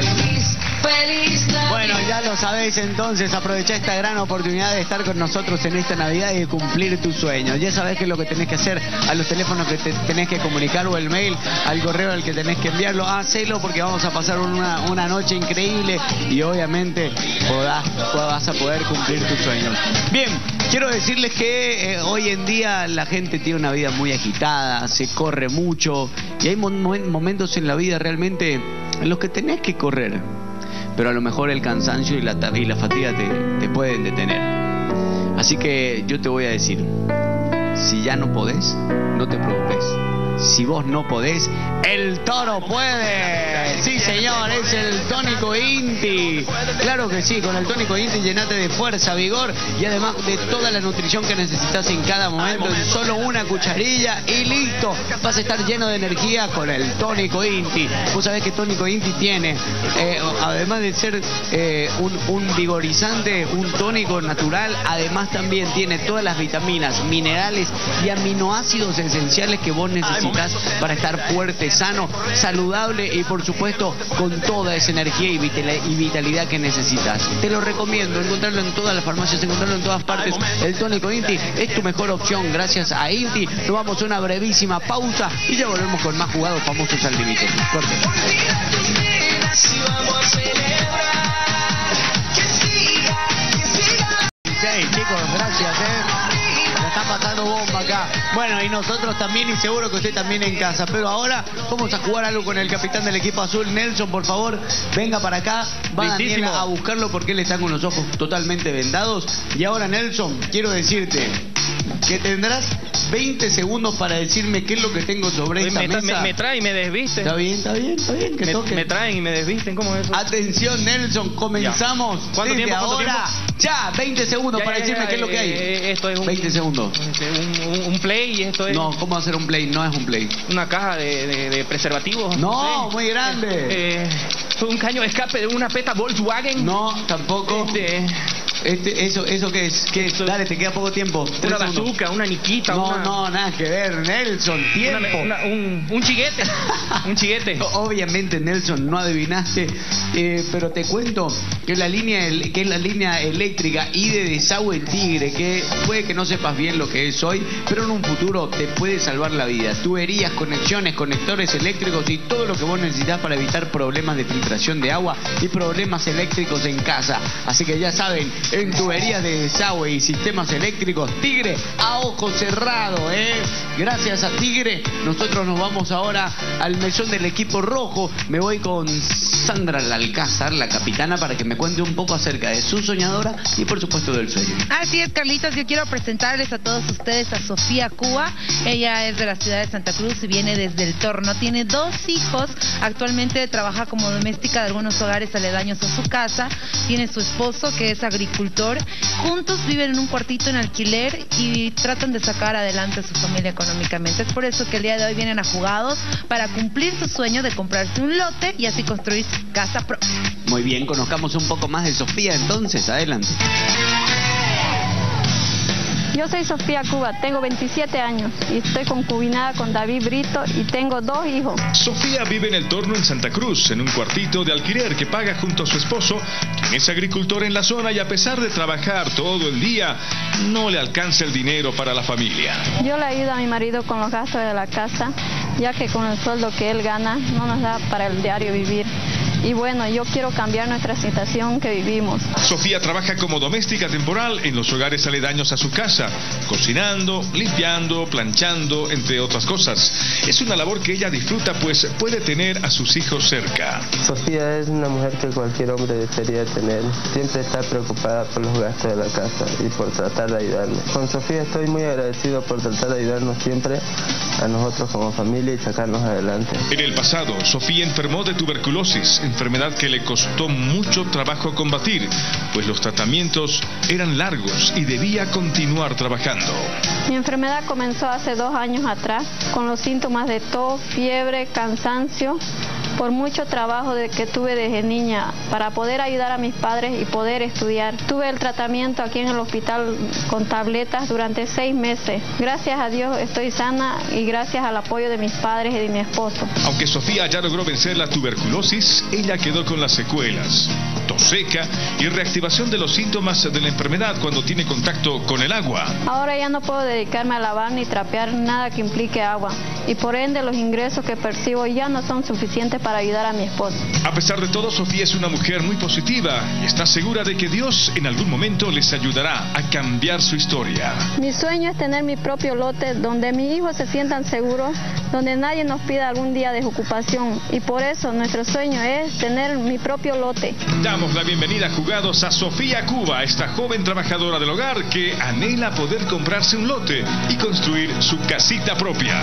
Bueno, ya lo sabéis entonces, aprovecha esta gran oportunidad de estar con nosotros en esta Navidad y de cumplir tus sueños. Ya sabés qué es lo que tenés que hacer, a los teléfonos que te tenés que comunicar o el mail, al correo al que tenés que enviarlo. Hacelo porque vamos a pasar una, una noche increíble y obviamente podás, vas a poder cumplir tus sueños. Bien, quiero decirles que eh, hoy en día la gente tiene una vida muy agitada, se corre mucho y hay mo momentos en la vida realmente en los que tenés que correr, pero a lo mejor el cansancio y la, y la fatiga te, te pueden detener. Así que yo te voy a decir, si ya no podés, no te preocupes. Si vos no podés, el toro puede. Sí, señor, es el tónico Inti. Claro que sí, con el tónico Inti llenate de fuerza, vigor y además de toda la nutrición que necesitas en cada momento. En solo una cucharilla y listo. Vas a estar lleno de energía con el tónico Inti. Vos sabés que tónico Inti tiene, eh, además de ser eh, un, un vigorizante, un tónico natural, además también tiene todas las vitaminas, minerales y aminoácidos esenciales que vos necesitas para estar fuerte, sano, saludable y por supuesto con toda esa energía y vitalidad que necesitas. Te lo recomiendo, encontrarlo en todas las farmacias, encontrarlo en todas partes. El tónico Inti es tu mejor opción gracias a Inti. Nos vamos a una brevísima pausa y ya volvemos con más Jugados Famosos al Límite. Corte. Sí, chicos, gracias, eh. Está pasando bomba acá. Bueno, y nosotros también, y seguro que usted también en casa. Pero ahora vamos a jugar algo con el capitán del equipo azul, Nelson, por favor, venga para acá. Va Daniel a buscarlo porque él está con los ojos totalmente vendados. Y ahora, Nelson, quiero decirte que tendrás veinte segundos para decirme qué es lo que tengo sobre esta me, mesa. Me, me traen y me desvisten. Está bien, está bien, está bien. Que me, toque. me traen y me desvisten, ¿cómo es eso? Atención, Nelson, comenzamos. Ya. ¿Cuánto desde tiempo? ¿Cuánto ahora, tiempo? ya, veinte segundos ya, para ya, decirme ya, qué es lo que hay. Eh, esto es un, veinte segundos. Un, un, un play y esto es... No, ¿cómo hacer un play? No es un play. Una caja de, de, de preservativos. No, no muy grande. Eh, eh, un caño de escape de una peta Volkswagen. No, tampoco. Este... Este, eso, eso qué es, ¿qué es? Dale, te queda poco tiempo. Una bazooka, una niquita. No, una... no, nada que ver, Nelson, tiempo. Una, una, un, un chiguete, un chiguete. Obviamente, Nelson, no adivinaste, eh, pero te cuento que la línea, que es la línea eléctrica y de desagüe Tigre, que puede que no sepas bien lo que es hoy, pero en un futuro te puede salvar la vida. Tuberías, conexiones, conectores eléctricos y todo lo que vos necesitas para evitar problemas de filtración de agua y problemas eléctricos en casa. Así que ya saben, en tuberías de desagüe y sistemas eléctricos, Tigre a ojo cerrado, ¿eh? Gracias a Tigre, nosotros nos vamos ahora al mesón del equipo rojo. Me voy con Sandra Lalcázar, la capitana, para que me cuente un poco acerca de su soñadora y por supuesto del sueño. Así es, Carlitos, yo quiero presentarles a todos ustedes a Sofía Cuba. Ella es de la ciudad de Santa Cruz y viene desde el Torno. Tiene dos hijos, actualmente trabaja como doméstica de algunos hogares aledaños a su casa. Tiene su esposo que es agricultor. Juntos viven en un cuartito en alquiler y tratan de sacar adelante a su familia económicamente. Es por eso que el día de hoy vienen a Jugados para cumplir su sueño de comprarse un lote y así construir su casa propia. Muy bien, conozcamos un poco más de Sofía entonces, adelante. Yo soy Sofía Cuba, tengo veintisiete años y estoy concubinada con David Brito y tengo dos hijos. Sofía vive en el Torno en Santa Cruz, en un cuartito de alquiler que paga junto a su esposo, quien es agricultor en la zona, y a pesar de trabajar todo el día, no le alcanza el dinero para la familia. Yo le ayudo a mi marido con los gastos de la casa, ya que con el sueldo que él gana no nos da para el diario vivir. Y bueno, yo quiero cambiar nuestra situación que vivimos. Sofía trabaja como doméstica temporal en los hogares aledaños a su casa, cocinando, limpiando, planchando, entre otras cosas. Es una labor que ella disfruta, pues puede tener a sus hijos cerca. Sofía es una mujer que cualquier hombre desearía tener. Siempre está preocupada por los gastos de la casa y por tratar de ayudarnos. Con Sofía estoy muy agradecido por tratar de ayudarnos siempre a nosotros como familia y sacarnos adelante. En el pasado, Sofía enfermó de tuberculosis, enfermedad que le costó mucho trabajo combatir, pues los tratamientos eran largos y debía continuar trabajando. Mi enfermedad comenzó hace dos años atrás, con los síntomas de tos, fiebre, cansancio, por mucho trabajo de que tuve desde niña para poder ayudar a mis padres y poder estudiar. Tuve el tratamiento aquí en el hospital con tabletas durante seis meses. Gracias a Dios estoy sana y gracias al apoyo de mis padres y de mi esposo. Aunque Sofía ya logró vencer la tuberculosis, ella quedó con las secuelas: tos seca y reactivación de los síntomas de la enfermedad cuando tiene contacto con el agua. Ahora ya no puedo dedicarme a lavar ni trapear nada que implique agua y por ende los ingresos que percibo ya no son suficientes para ayudar a mi esposo. A pesar de todo, Sofía es una mujer muy positiva y está segura de que Dios en algún momento les ayudará a cambiar su historia. Mi sueño es tener mi propio lote donde mis hijos se sientan seguros, donde nadie nos pida algún día de ocupación y por eso nuestro sueño es tener mi propio lote. Damos la bienvenida, jugados, a Sofía Cuba, esta joven trabajadora del hogar que anhela poder comprarse un lote y construir su casita propia.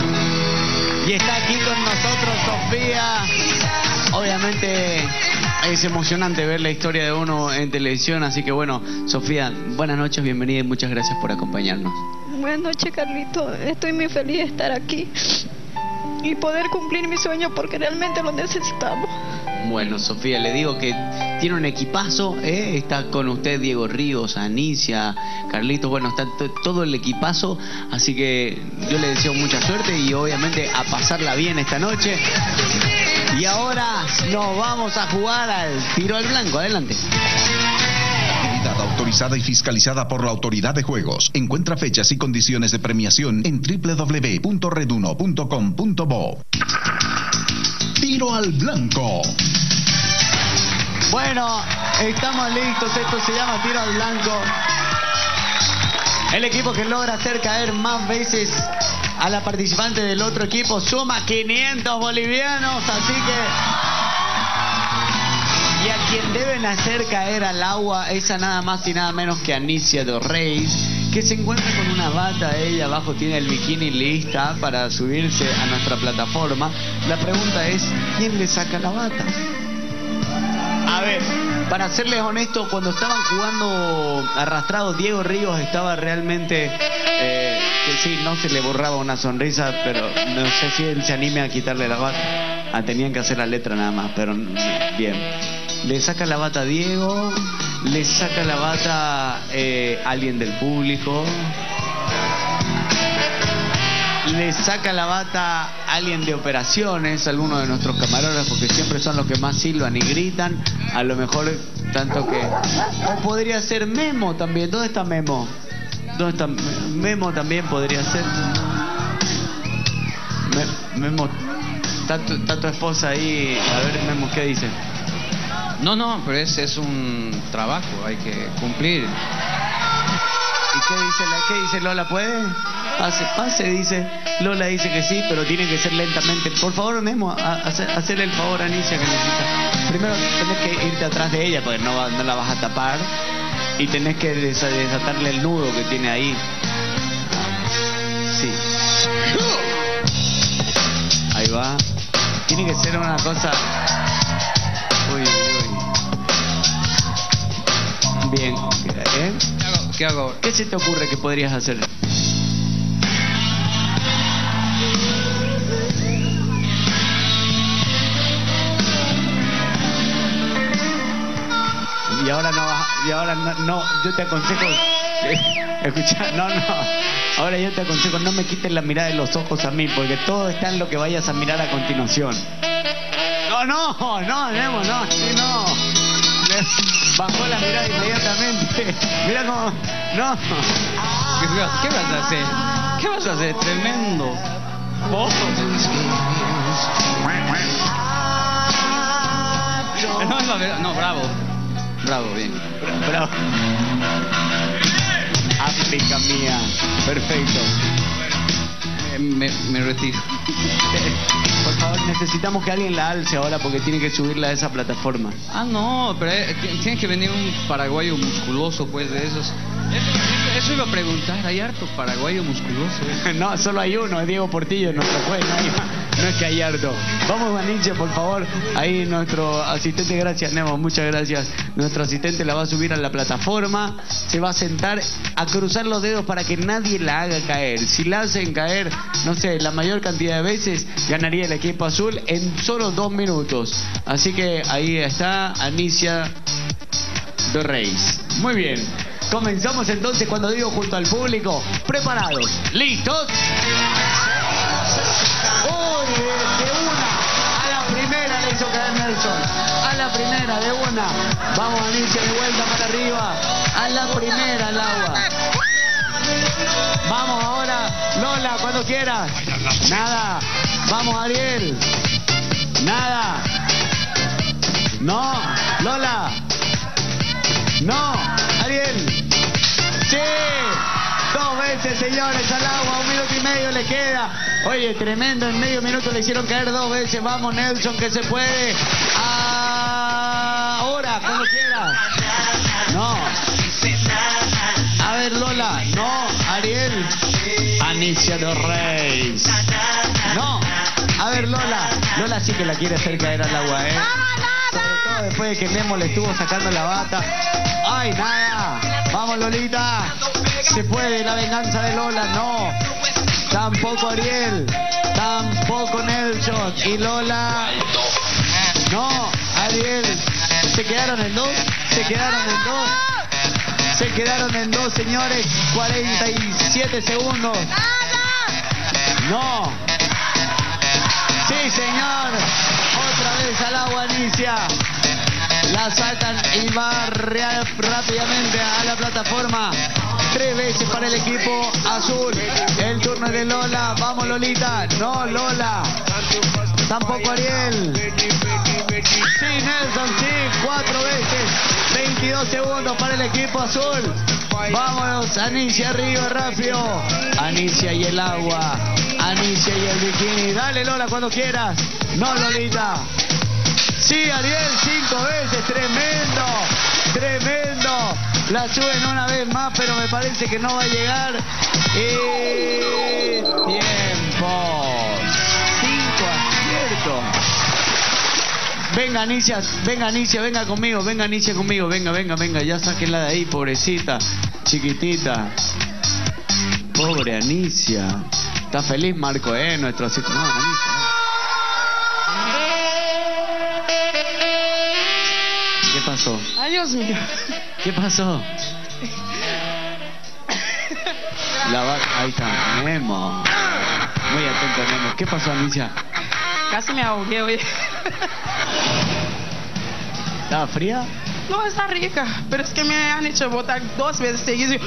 Y está aquí con nosotros Sofía. Obviamente es emocionante ver la historia de uno en televisión, así que bueno, Sofía, buenas noches, bienvenida y muchas gracias por acompañarnos. Buenas noches, Carlito. Estoy muy feliz de estar aquí y poder cumplir mi sueño porque realmente lo necesitamos. Bueno, Sofía, le digo que tiene un equipazo, ¿eh? Está con usted Diego Ríos, Anicia, Carlitos, bueno, está todo el equipazo, así que yo le deseo mucha suerte y obviamente a pasarla bien esta noche. Y ahora nos vamos a jugar al tiro al blanco, adelante. Actividad autorizada y fiscalizada por la Autoridad de Juegos. Encuentra fechas y condiciones de premiación en doble u doble u doble u punto reduno punto com punto bo. Tiro al blanco. Bueno, estamos listos, esto se llama tiro al blanco. El equipo que logra hacer caer más veces a la participante del otro equipo suma quinientos bolivianos, así que... Y a quien deben hacer caer al agua es a nada más y nada menos que Anicia Dorreis, que se encuentra con una bata. Ella abajo tiene el bikini lista para subirse a nuestra plataforma. La pregunta es, ¿quién le saca la bata? A ver, para serles honesto, cuando estaban jugando arrastrados, Diego Ríos estaba realmente... Eh, que sí, no se le borraba una sonrisa, pero no sé si él se anime a quitarle la bata. Ah, tenían que hacer la letra nada más, pero bien. Le saca la bata a Diego, le saca la bata eh, alguien del público, le saca la bata alguien de operaciones, alguno de nuestros camarógrafos que siempre son los que más silban y gritan, a lo mejor tanto que... O podría ser Memo también. ¿Dónde está Memo? ¿Dónde está Memo? También podría ser. Me, Memo, está tu, está tu esposa ahí. A ver, Memo, ¿qué dice? No, no, pero es, es un trabajo, hay que cumplir. ¿Y qué dice, la, qué dice Lola? ¿Puede? Pase, pase, dice. Lola dice que sí, pero tiene que ser lentamente. Por favor, Memo, a, a, hacerle el favor a Anicia que necesita. Primero tenés que irte atrás de ella porque no, va, no la vas a tapar. Y tenés que desatarle el nudo que tiene ahí. Sí. Ahí va. Tiene que ser una cosa... Uy, uy. Bien. ¿Eh? ¿Qué hago? ¿Qué hago? ¿Qué se te ocurre que podrías hacer? Y ahora no, y ahora no, no, yo te aconsejo Escucha, no, no. Ahora yo te aconsejo, no me quites la mirada de los ojos a mí, porque todo está en lo que vayas a mirar a continuación. No, no, no, Nemo, no, sí, no. Bajó la mirada inmediatamente. Mira cómo. No. ¿Qué, qué vas a hacer? ¿Qué vas a hacer? Tremendo. ¿Vos? No, no, no, bravo. Bravo, bien. Bravo. África mía. Perfecto. Me, me retiro. Por favor, necesitamos que alguien la alce ahora porque tiene que subirla a esa plataforma. Ah, no, pero eh, tiene que venir un paraguayo musculoso, pues, de esos. Eso, eso iba a preguntar, ¿hay harto paraguayo musculoso? No, solo hay uno, es Diego Portillo, nuestro juez, no, hay, no es que hay harto. Vamos, Maniche, por favor. Ahí nuestro asistente, gracias, Nemo, muchas gracias. Nuestro asistente la va a subir a la plataforma, se va a sentar a cruzar los dedos para que nadie la haga caer. Si la hacen caer, no sé, la mayor cantidad de veces, ganaría el equipo azul en solo dos minutos. Así que ahí está Anicia de Reis. Muy bien. Comenzamos entonces cuando digo junto al público. ¿Preparados? ¿Listos? ¡Uy! De una. A la primera le hizo caer Nelson. A la primera, de una. Vamos, Anicia, de vuelta para arriba. A la primera, al agua. Vamos ahora, Lola, cuando quieras. Nada. Vamos, Ariel. Nada. No, Lola. No, Ariel. Sí. Dos veces, señores, al agua. Un minuto y medio le queda. Oye, tremendo. En medio minuto le hicieron caer dos veces. Vamos, Nelson, que se puede. Ahora, cuando quieras. No. A ver, Lola. No, Ariel. Anicia de Reis. No. A ver, Lola. Lola sí que la quiere hacer caer al agua, ¿eh? Sobre todo después de que Nemo le estuvo sacando la bata. ¡Ay, nada! ¡Vamos, Lolita! Se puede la venganza de Lola. No. Tampoco Ariel. Tampoco Nelson. Y Lola. No. Ariel. ¿Se quedaron en dos? ¿Se quedaron en dos? Se quedaron en dos, señores. cuarenta y siete segundos. No. Sí, señor. Otra vez al agua, Anicia. La sacan y va real rápidamente a la plataforma. Tres veces para el equipo azul. El turno es de Lola. Vamos, Lolita. No, Lola. Tampoco Ariel. Sí, Nelson, sí. Cuatro veces. veintidós segundos para el equipo azul. Vámonos, Anicia arriba, rápido. Anicia y el agua. Anicia y el bikini. Dale, Lola, cuando quieras. No, Lolita. Sí, Ariel, cinco veces. Tremendo. Tremendo. La suben una vez más, pero me parece que no va a llegar. Y... tiempo. Cinco aciertos. Venga, Anicia, venga, Anicia, venga conmigo, venga, Anicia, conmigo, venga, venga, venga, ya sáquenla de ahí, pobrecita, chiquitita. Pobre Anicia. Está feliz Marco, eh, nuestro asistente. No, Anicia. ¿Qué pasó? Ay, Dios mío. ¿Qué pasó? La va... Ahí está, Nemo. Muy atento, Nemo. ¿Qué pasó, Anicia? Casi me ahogué, oye. ¿Estaba fría? No, está rica, pero es que me han hecho botar dos veces seguidas.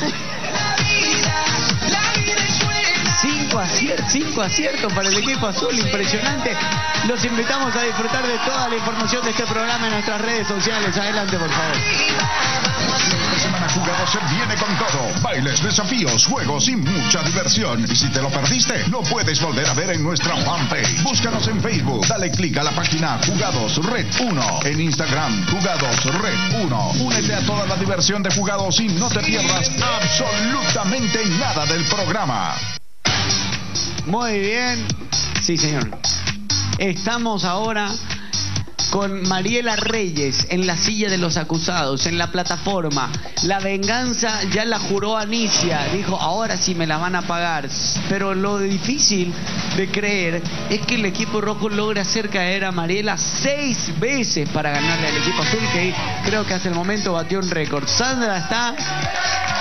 Cinco aciertos, cinco aciertos para el equipo azul, impresionante. Los invitamos a disfrutar de toda la información de este programa en nuestras redes sociales. Adelante, por favor. Esta semana Jugados se viene con todo. Bailes, desafíos, juegos y mucha diversión. Y si te lo perdiste, lo puedes volver a ver en nuestra fanpage. Búscanos en Facebook. Dale clic a la página Jugados Red uno. En Instagram, Jugados Red uno. Únete a toda la diversión de Jugados y no te pierdas absolutamente nada del programa. Muy bien. Sí, señor. Estamos ahora con Mariela Reyes en la silla de los acusados, en la plataforma. La venganza ya la juró Anicia. Dijo, ahora sí me la van a pagar. Pero lo difícil de creer es que el equipo rojo logra hacer caer a Mariela seis veces para ganarle al equipo azul, que creo que hasta el momento batió un récord. Sandra está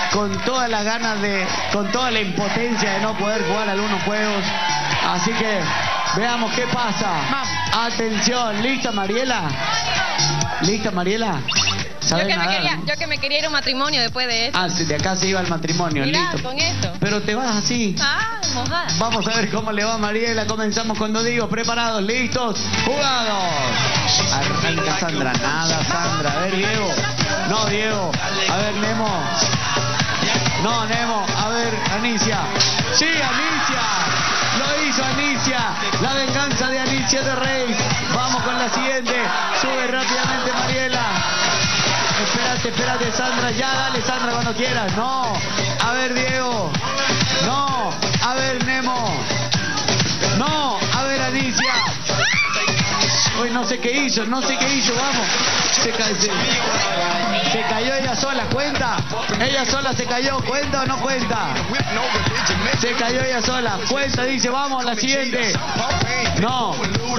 con todas las ganas de, con toda la impotencia de no poder jugar algunos juegos. Así que veamos qué pasa. Atención, ¿lista Mariela? ¿Lista Mariela? Yo que, me quería, yo que me quería ir a un matrimonio después de esto. Ah, sí, de acá se iba al matrimonio, Mirá, listo. con esto. Pero te vas así. Ah, mojada. Vamos a ver cómo le va a Mariela. Comenzamos cuando digo, preparados, listos, jugados. Arranca Sandra, nada Sandra. A ver, Diego. No, Diego. A ver, Nemo. No, Nemo. A ver, Anicia. Sí, Anicia. Lo hizo Anicia. La venganza de Anicia de Rey. Vamos con la siguiente. Sube rápidamente Mariela. Espérate, espérate, Sandra. Ya, dale, Sandra, cuando quieras. No. A ver, Diego. No. A ver, Nemo. No. A ver, Anicia. Uy, no sé qué hizo, no sé qué hizo, vamos. Se, ca se, se cayó ella sola, ¿cuenta? Ella sola se cayó, ¿cuenta o no cuenta? Se cayó ella sola, cuenta, dice, vamos, la siguiente. No.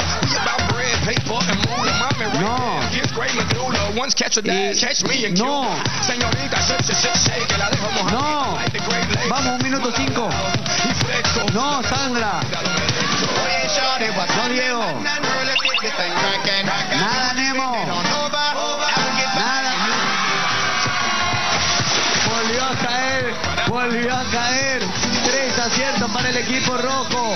No. Y, no. No. Vamos, un minuto cinco. No, Sandra. No, Diego. Nada, Nemo. Nada. Volvió a caer. Volvió a caer. Tres aciertos para el equipo rojo.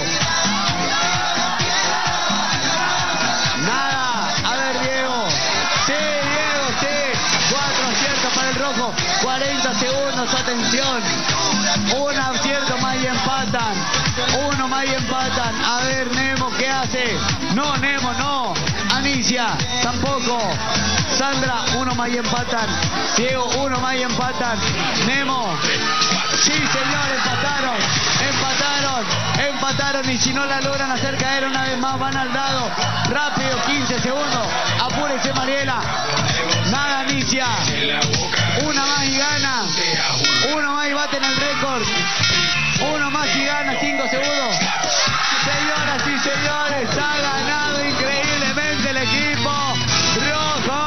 Nada. A ver, Diego. Sí, Diego, sí. Cuatro aciertos para el rojo. cuarenta segundos, atención. Un acierto más y empatan. Uno más y empatan. A ver, Nemo, ¿qué hace? No, Nemo, no. Anicia, tampoco. Sandra, uno más y empatan. Diego, uno más y empatan. Nemo. Sí, señor, empataron. Empataron. Empataron. Y si no la logran hacer caer una vez más, van al dado. Rápido, quince segundos. Apúrese, Mariela. Nada, Anicia. Una más y gana. Uno más y baten el récord. Uno más y gana, cinco segundos. Señoras y señores, ha ganado increíblemente el equipo rojo.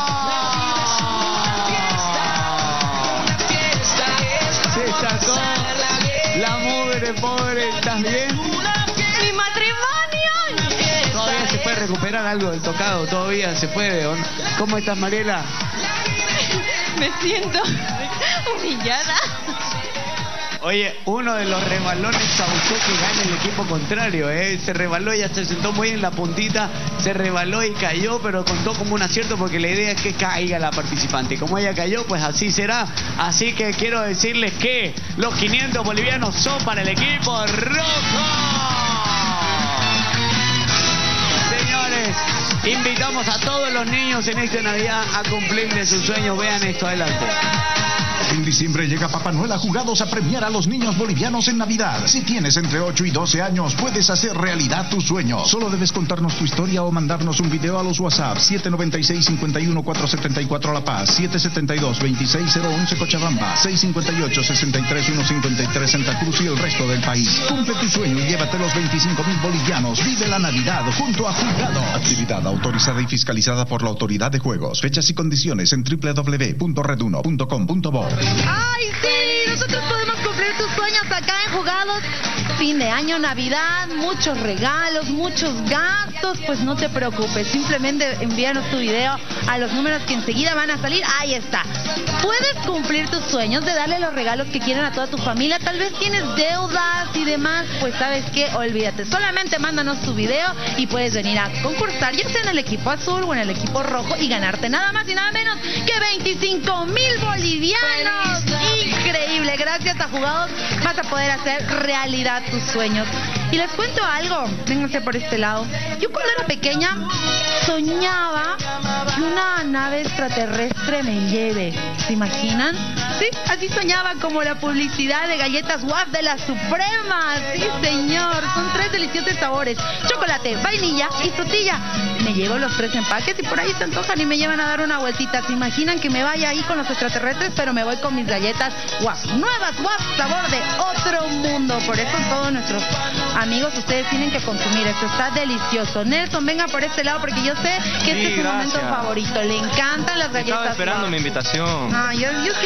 Se sacó la mugre, pobre. ¿Estás bien? ¡Mi matrimonio! Todavía se puede recuperar algo del tocado, todavía se puede. ¿O no? ¿Cómo estás, Mariela? Me siento humillada. Oye, uno de los resbalones causó que gane el equipo contrario, ¿eh? Se resbaló, ella se sentó muy en la puntita, se resbaló y cayó, pero contó como un acierto porque la idea es que caiga la participante. Como ella cayó, pues así será. Así que quiero decirles que los quinientos bolivianos son para el equipo rojo. Señores, invitamos a todos los niños en esta Navidad a cumplirle sus sueños. Vean esto, adelante. En diciembre llega Papá Noel a Jugados a premiar a los niños bolivianos en Navidad. Si tienes entre ocho y doce años, puedes hacer realidad tus sueños. Solo debes contarnos tu historia o mandarnos un video a los WhatsApp siete nueve seis, cinco uno, cuatro siete cuatro La Paz, siete siete dos, dos seis cero uno Cochabamba, seis cinco ocho, seis tres, uno cinco tres Santa Cruz y el resto del país. Cumple tu sueño y llévate los veinticinco mil bolivianos. Vive la Navidad junto a Jugados. Actividad autorizada y fiscalizada por la Autoridad de Juegos. Fechas y condiciones en doble u doble u doble u punto red uno punto com punto bo. ¡Ay, sí! Nosotros podemos cumplir tus sueños acá en Jugados. Fin de año, Navidad, muchos regalos, muchos gastos. Pues no te preocupes, simplemente envíanos tu video a los números que enseguida van a salir. Ahí está. Puedes cumplir tus sueños de darle los regalos que quieren a toda tu familia. Tal vez tienes deudas y demás. Pues ¿sabes qué? Olvídate. Solamente mándanos tu video y puedes venir a concursar, ya sea en el equipo azul o en el equipo rojo, y ganarte nada más y nada menos que veinticinco mil bolivianos. Increíble, gracias a Jugados vas a poder hacer realidad tus sueños. Y les cuento algo, vénganse por este lado. Yo cuando era pequeña soñaba que una nave extraterrestre me lleve. ¿Se imaginan? Sí, así soñaba, como la publicidad de galletas W A F de la Suprema. Sí, señor, son tres deliciosos sabores: chocolate, vainilla y frutilla. Me llevo los tres empaques y por ahí se antojan y me llevan a dar una vueltita. ¿Se imaginan que me vaya ahí con los extraterrestres, pero me voy con mis galletas W A F? Nuevas W A F, sabor de otro mundo. Por eso todos nuestros amigos, ustedes tienen que consumir esto, está delicioso. Nelson, venga por este lado porque yo sé que este Sí, es su gracias. momento favorito. Le encantan las galletas. Estaba esperando W A F. mi invitación. Ah, yo, yo siempre le invito.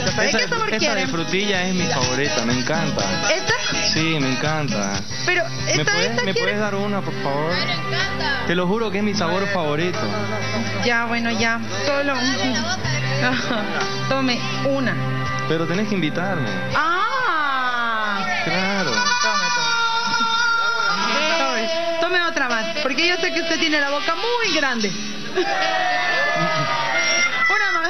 galletitas. ¿Sabes Esa, qué sabor esa quieren? de frutilla es mi favorita, me encanta. ¿Esta? Sí, me encanta. Pero, ¿Me ¿esta, puedes, esta ¿me quiere? puedes dar una, por favor? Te lo juro que es mi sabor favorito. Ya, bueno, ya. Solo un... Tome una. Pero tenés que invitarme. ¡Ah! Claro. Tome, tome otra más, porque yo sé que usted tiene la boca muy grande. Una más.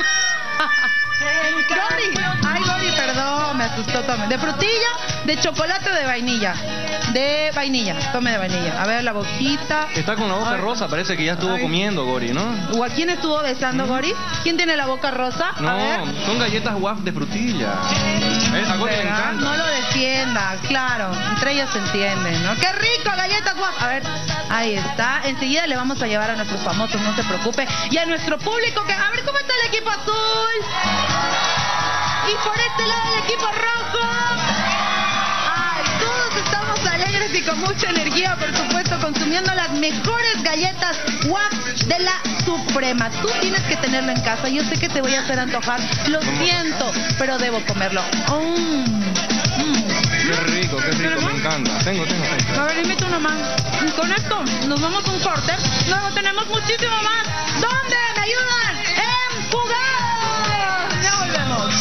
Gori, ay Gori, perdón, me asustó, tome. ¿De frutilla, de chocolate o de vainilla? De vainilla, tome de vainilla. A ver la boquita. Está con la boca Ay. rosa, parece que ya estuvo Ay. comiendo, Gori, ¿no? ¿O a quién estuvo besando, Gori? ¿Quién tiene la boca rosa? A No, ver. son galletas guaf de frutilla. ¿Eh? A Gori le ¿Verdad? encanta. No lo defienda, claro, entre ellos se entienden, ¿no? ¡Qué rico, galletas guap! A ver, ahí está. Enseguida le vamos a llevar a nuestros famosos, no se preocupe. Y a nuestro público, que a ver cómo está el equipo azul. Y por este lado el equipo rojo. Ay, todos estamos alegres y con mucha energía, por supuesto, consumiendo las mejores galletas guap de la Suprema. Tú tienes que tenerlo en casa. Yo sé que te voy a hacer antojar. Lo siento, pero debo comerlo. Mm. Qué rico, qué rico, me encanta. Tengo, tengo, tengo. A ver, invito uno más. Y con esto nos vamos a un corte. Luego tenemos muchísimo más. ¿Dónde me ayudan? ¡En Jugar! Ya volvemos.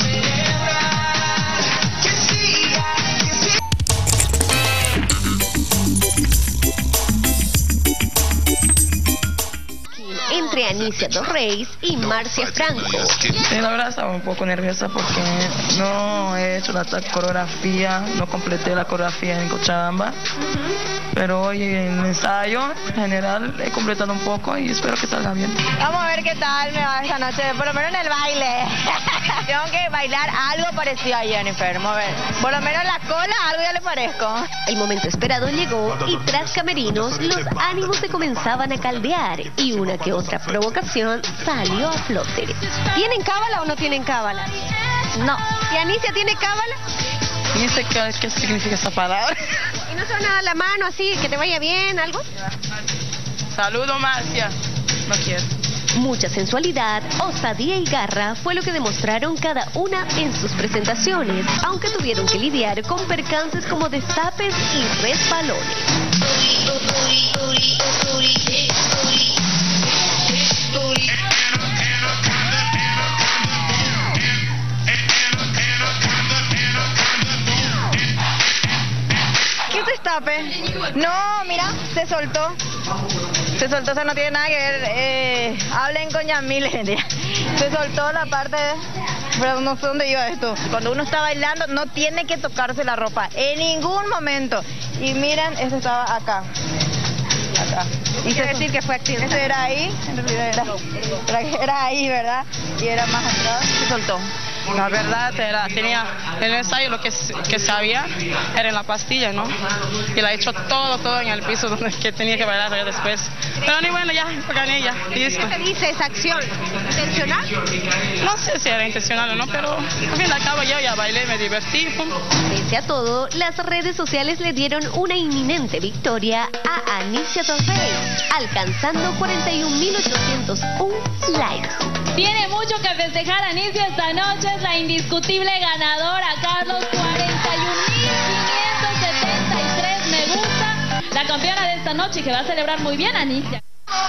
Entre Anicia Dos Reyes y Marcia Franco. Sí, la verdad estaba un poco nerviosa porque no he hecho la coreografía, no completé la coreografía en Cochabamba, pero hoy en el ensayo general he completado un poco y espero que salga bien. Vamos a ver qué tal me va esta noche, por lo menos en el baile. Tengo que bailar algo parecido a Jennifer, a ver, por lo menos la cola algo ya le parezco. El momento esperado llegó y tras camerinos los ánimos se comenzaban a caldear y una que otra provocación salió a flote. ¿Tienen cábala o no tienen cábala? No. ¿Y Anicia tiene cábala? ¿Y sé qué, qué significa esta palabra? ¿Y no suena la mano así, que te vaya bien, algo? Saludo, Marcia. No quiero. Mucha sensualidad, osadía y garra fue lo que demostraron cada una en sus presentaciones, aunque tuvieron que lidiar con percances como destapes y resbalones. ¿Qué destape? No, mira, se soltó. Se soltó, eso no tiene nada que ver. Eh, hablen con Yamile. Se soltó la parte, de, pero no sé dónde iba esto. Cuando uno está bailando no tiene que tocarse la ropa en ningún momento. Y miren, eso estaba acá. Acá. Y quiere decir que fue accidente. Ese era ahí, en realidad era, era ahí, ¿verdad? Y era más atrás, se soltó. La verdad era, tenía en el ensayo lo que, que sabía era en la pastilla, ¿no? Y la he hecho todo, todo en el piso donde que tenía que bailar ya después. Pero ni bueno, ya, gané ya, listo. ¿Qué dice esa acción? ¿Intencional? No sé si era intencional o no, pero al fin y al cabo yo ya bailé, me divertí. Pum. Pese a todo, las redes sociales le dieron una inminente victoria a Anicia Dos Reyes, alcanzando cuarenta y un mil ochocientos uno likes. Tiene mucho que festejar Anicia esta noche, es la indiscutible ganadora, Carlos, cuarenta y un mil quinientos setenta y tres me gusta, la campeona de esta noche que va a celebrar muy bien Anicia.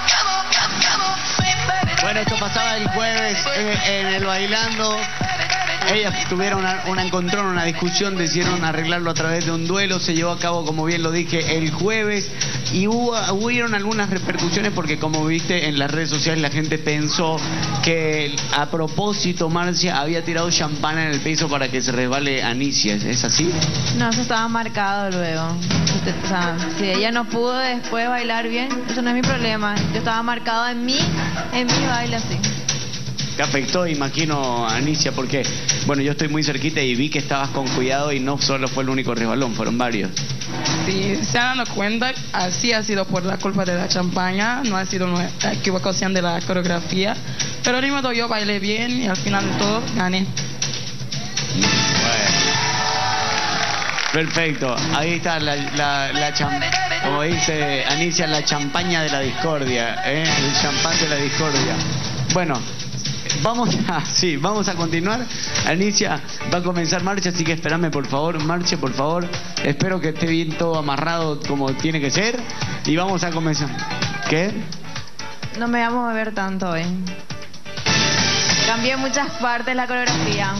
Bueno, esto pasaba el jueves en, en el Bailando. Ellas tuvieron una, una encontrón, una discusión, decidieron arreglarlo a través de un duelo. Se llevó a cabo, como bien lo dije, el jueves. Y hubo, hubieron algunas repercusiones porque, como viste en las redes sociales, la gente pensó que a propósito Marcia había tirado champán en el piso para que se resbale Anicia. ¿Es así? No, eso estaba marcado luego. O sea, si ella no pudo después bailar bien, eso no es mi problema. Yo estaba marcado en mí, en mi baile así. Te afectó, imagino, Anicia, porque, bueno, yo estoy muy cerquita y vi que estabas con cuidado y no solo fue el único resbalón, fueron varios. Si se han dado cuenta, así ha sido por la culpa de la champaña, no ha sido una equivocación de la coreografía, pero ni modo yo bailé bien y al final de todo gané. Bueno. Perfecto, ahí está la, la, la champaña, como dice Anicia, la champaña de la discordia, ¿eh? El champán de la discordia. Bueno, vamos a, sí, vamos a continuar. Anicia, va a comenzar marcha, así que espérame por favor, marche por favor. Espero que esté bien todo amarrado como tiene que ser. Y vamos a comenzar. ¿Qué? No me vamos a ver tanto hoy. Cambié muchas partes de la coreografía.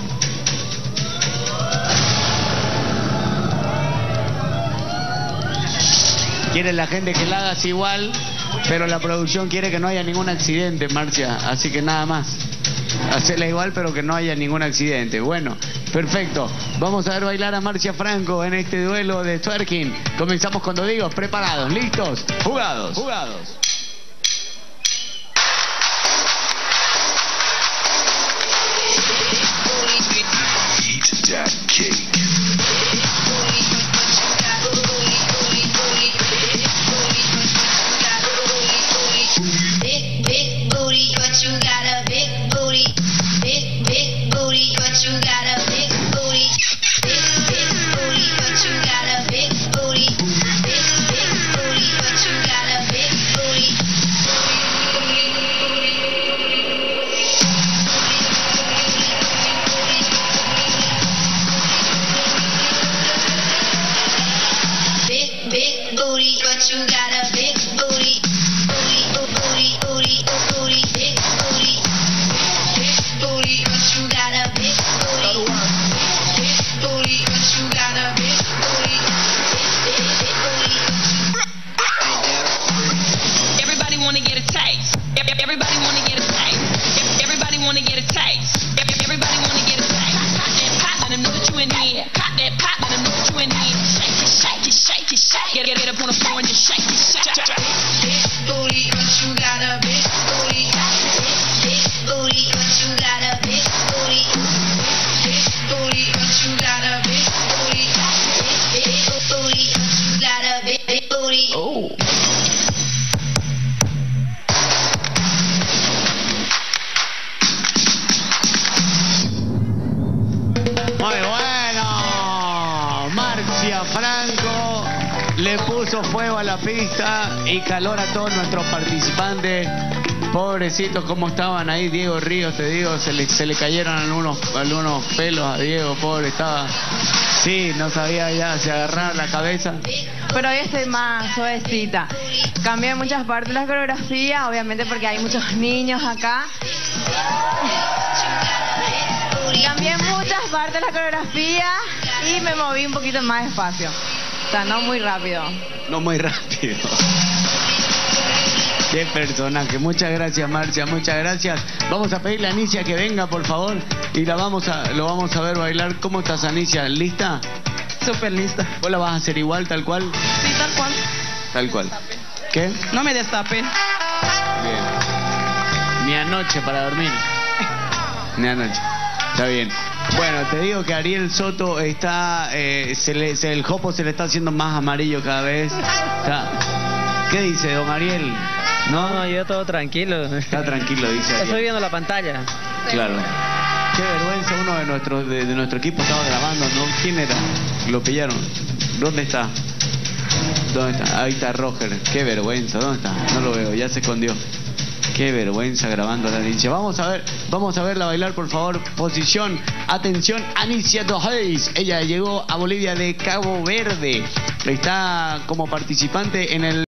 Quiere la gente que la hagas igual, pero la producción quiere que no haya ningún accidente, Marcia. Así que nada más. Hacerla igual, pero que no haya ningún accidente. Bueno, perfecto. Vamos a ver bailar a Marcia Franco en este duelo de twerking. Comenzamos cuando digo, preparados, listos, jugados, jugados. Eat that cake. Big, big booty, but you got a big booty. Big, big booty, but you got a big booty. Big, big booty, but you got a big booty. Big, big booty, but you got a big booty. Big, big booty, but you got a big booty. Booty, booty, booty, booty, big booty. Big booty, but you got a big booty. Big booty, but you got a big booty. Big, big, big booty. Everybody wanna get a taste. Everybody wanna get a taste. Everybody wanna get a taste. Everybody wanna get a taste. Pop that pop, let them know that you in here. Pop that pop, let them know that you in here. Shake it, shake it, shake it, shake it. Get, get up on the floor and just shake it, shake it. Big booty, but you got a big booty. Big booty, but you got a big booty. Big booty, but you got a big booty. Big, big booty, but you got a big, big booty. Oh. Muy bueno. Marcia Franco le puso fuego a la pista y calor a todos nuestros participantes. Pobrecitos, cómo estaban ahí. Diego Ríos, te digo, se le, se le cayeron algunos, algunos pelos a Diego, pobre, estaba... Sí, no sabía ya, se agarraba la cabeza. Pero hoy estoy más suavecita. Cambié muchas partes de la coreografía, obviamente porque hay muchos niños acá. Cambié muchas partes de la coreografía y me moví un poquito más despacio. O sea, no muy rápido. No muy rápido. Qué personaje. Muchas gracias, Marcia, muchas gracias. Vamos a pedirle a Anicia que venga, por favor, y la vamos a, lo vamos a ver bailar. ¿Cómo estás, Anicia? ¿Lista? Súper lista. ¿Vos la vas a hacer igual, tal cual? Sí, tal cual. Tal cual. ¿Qué? No me destape. Bien. Ni anoche para dormir. Ni anoche. Está bien. Bueno, te digo que Ariel Soto está, eh, se le, se, el jopo se le está haciendo más amarillo cada vez. Está... ¿Qué dice, don Ariel? No, no, yo todo tranquilo. Está tranquilo, dice Ariel. Estoy viendo la pantalla. Claro. Qué vergüenza, uno de nuestro, de, de nuestro equipo estaba grabando, ¿no? ¿Quién era? Lo pillaron. ¿Dónde está? ¿Dónde está? Ahí está Roger. Qué vergüenza, ¿dónde está? No lo veo, ya se escondió. Qué vergüenza grabando a la Anicia. Vamos a ver, vamos a verla bailar, por favor. Posición, atención, Anicia Doheis. Ella llegó a Bolivia de Cabo Verde. Está como participante en el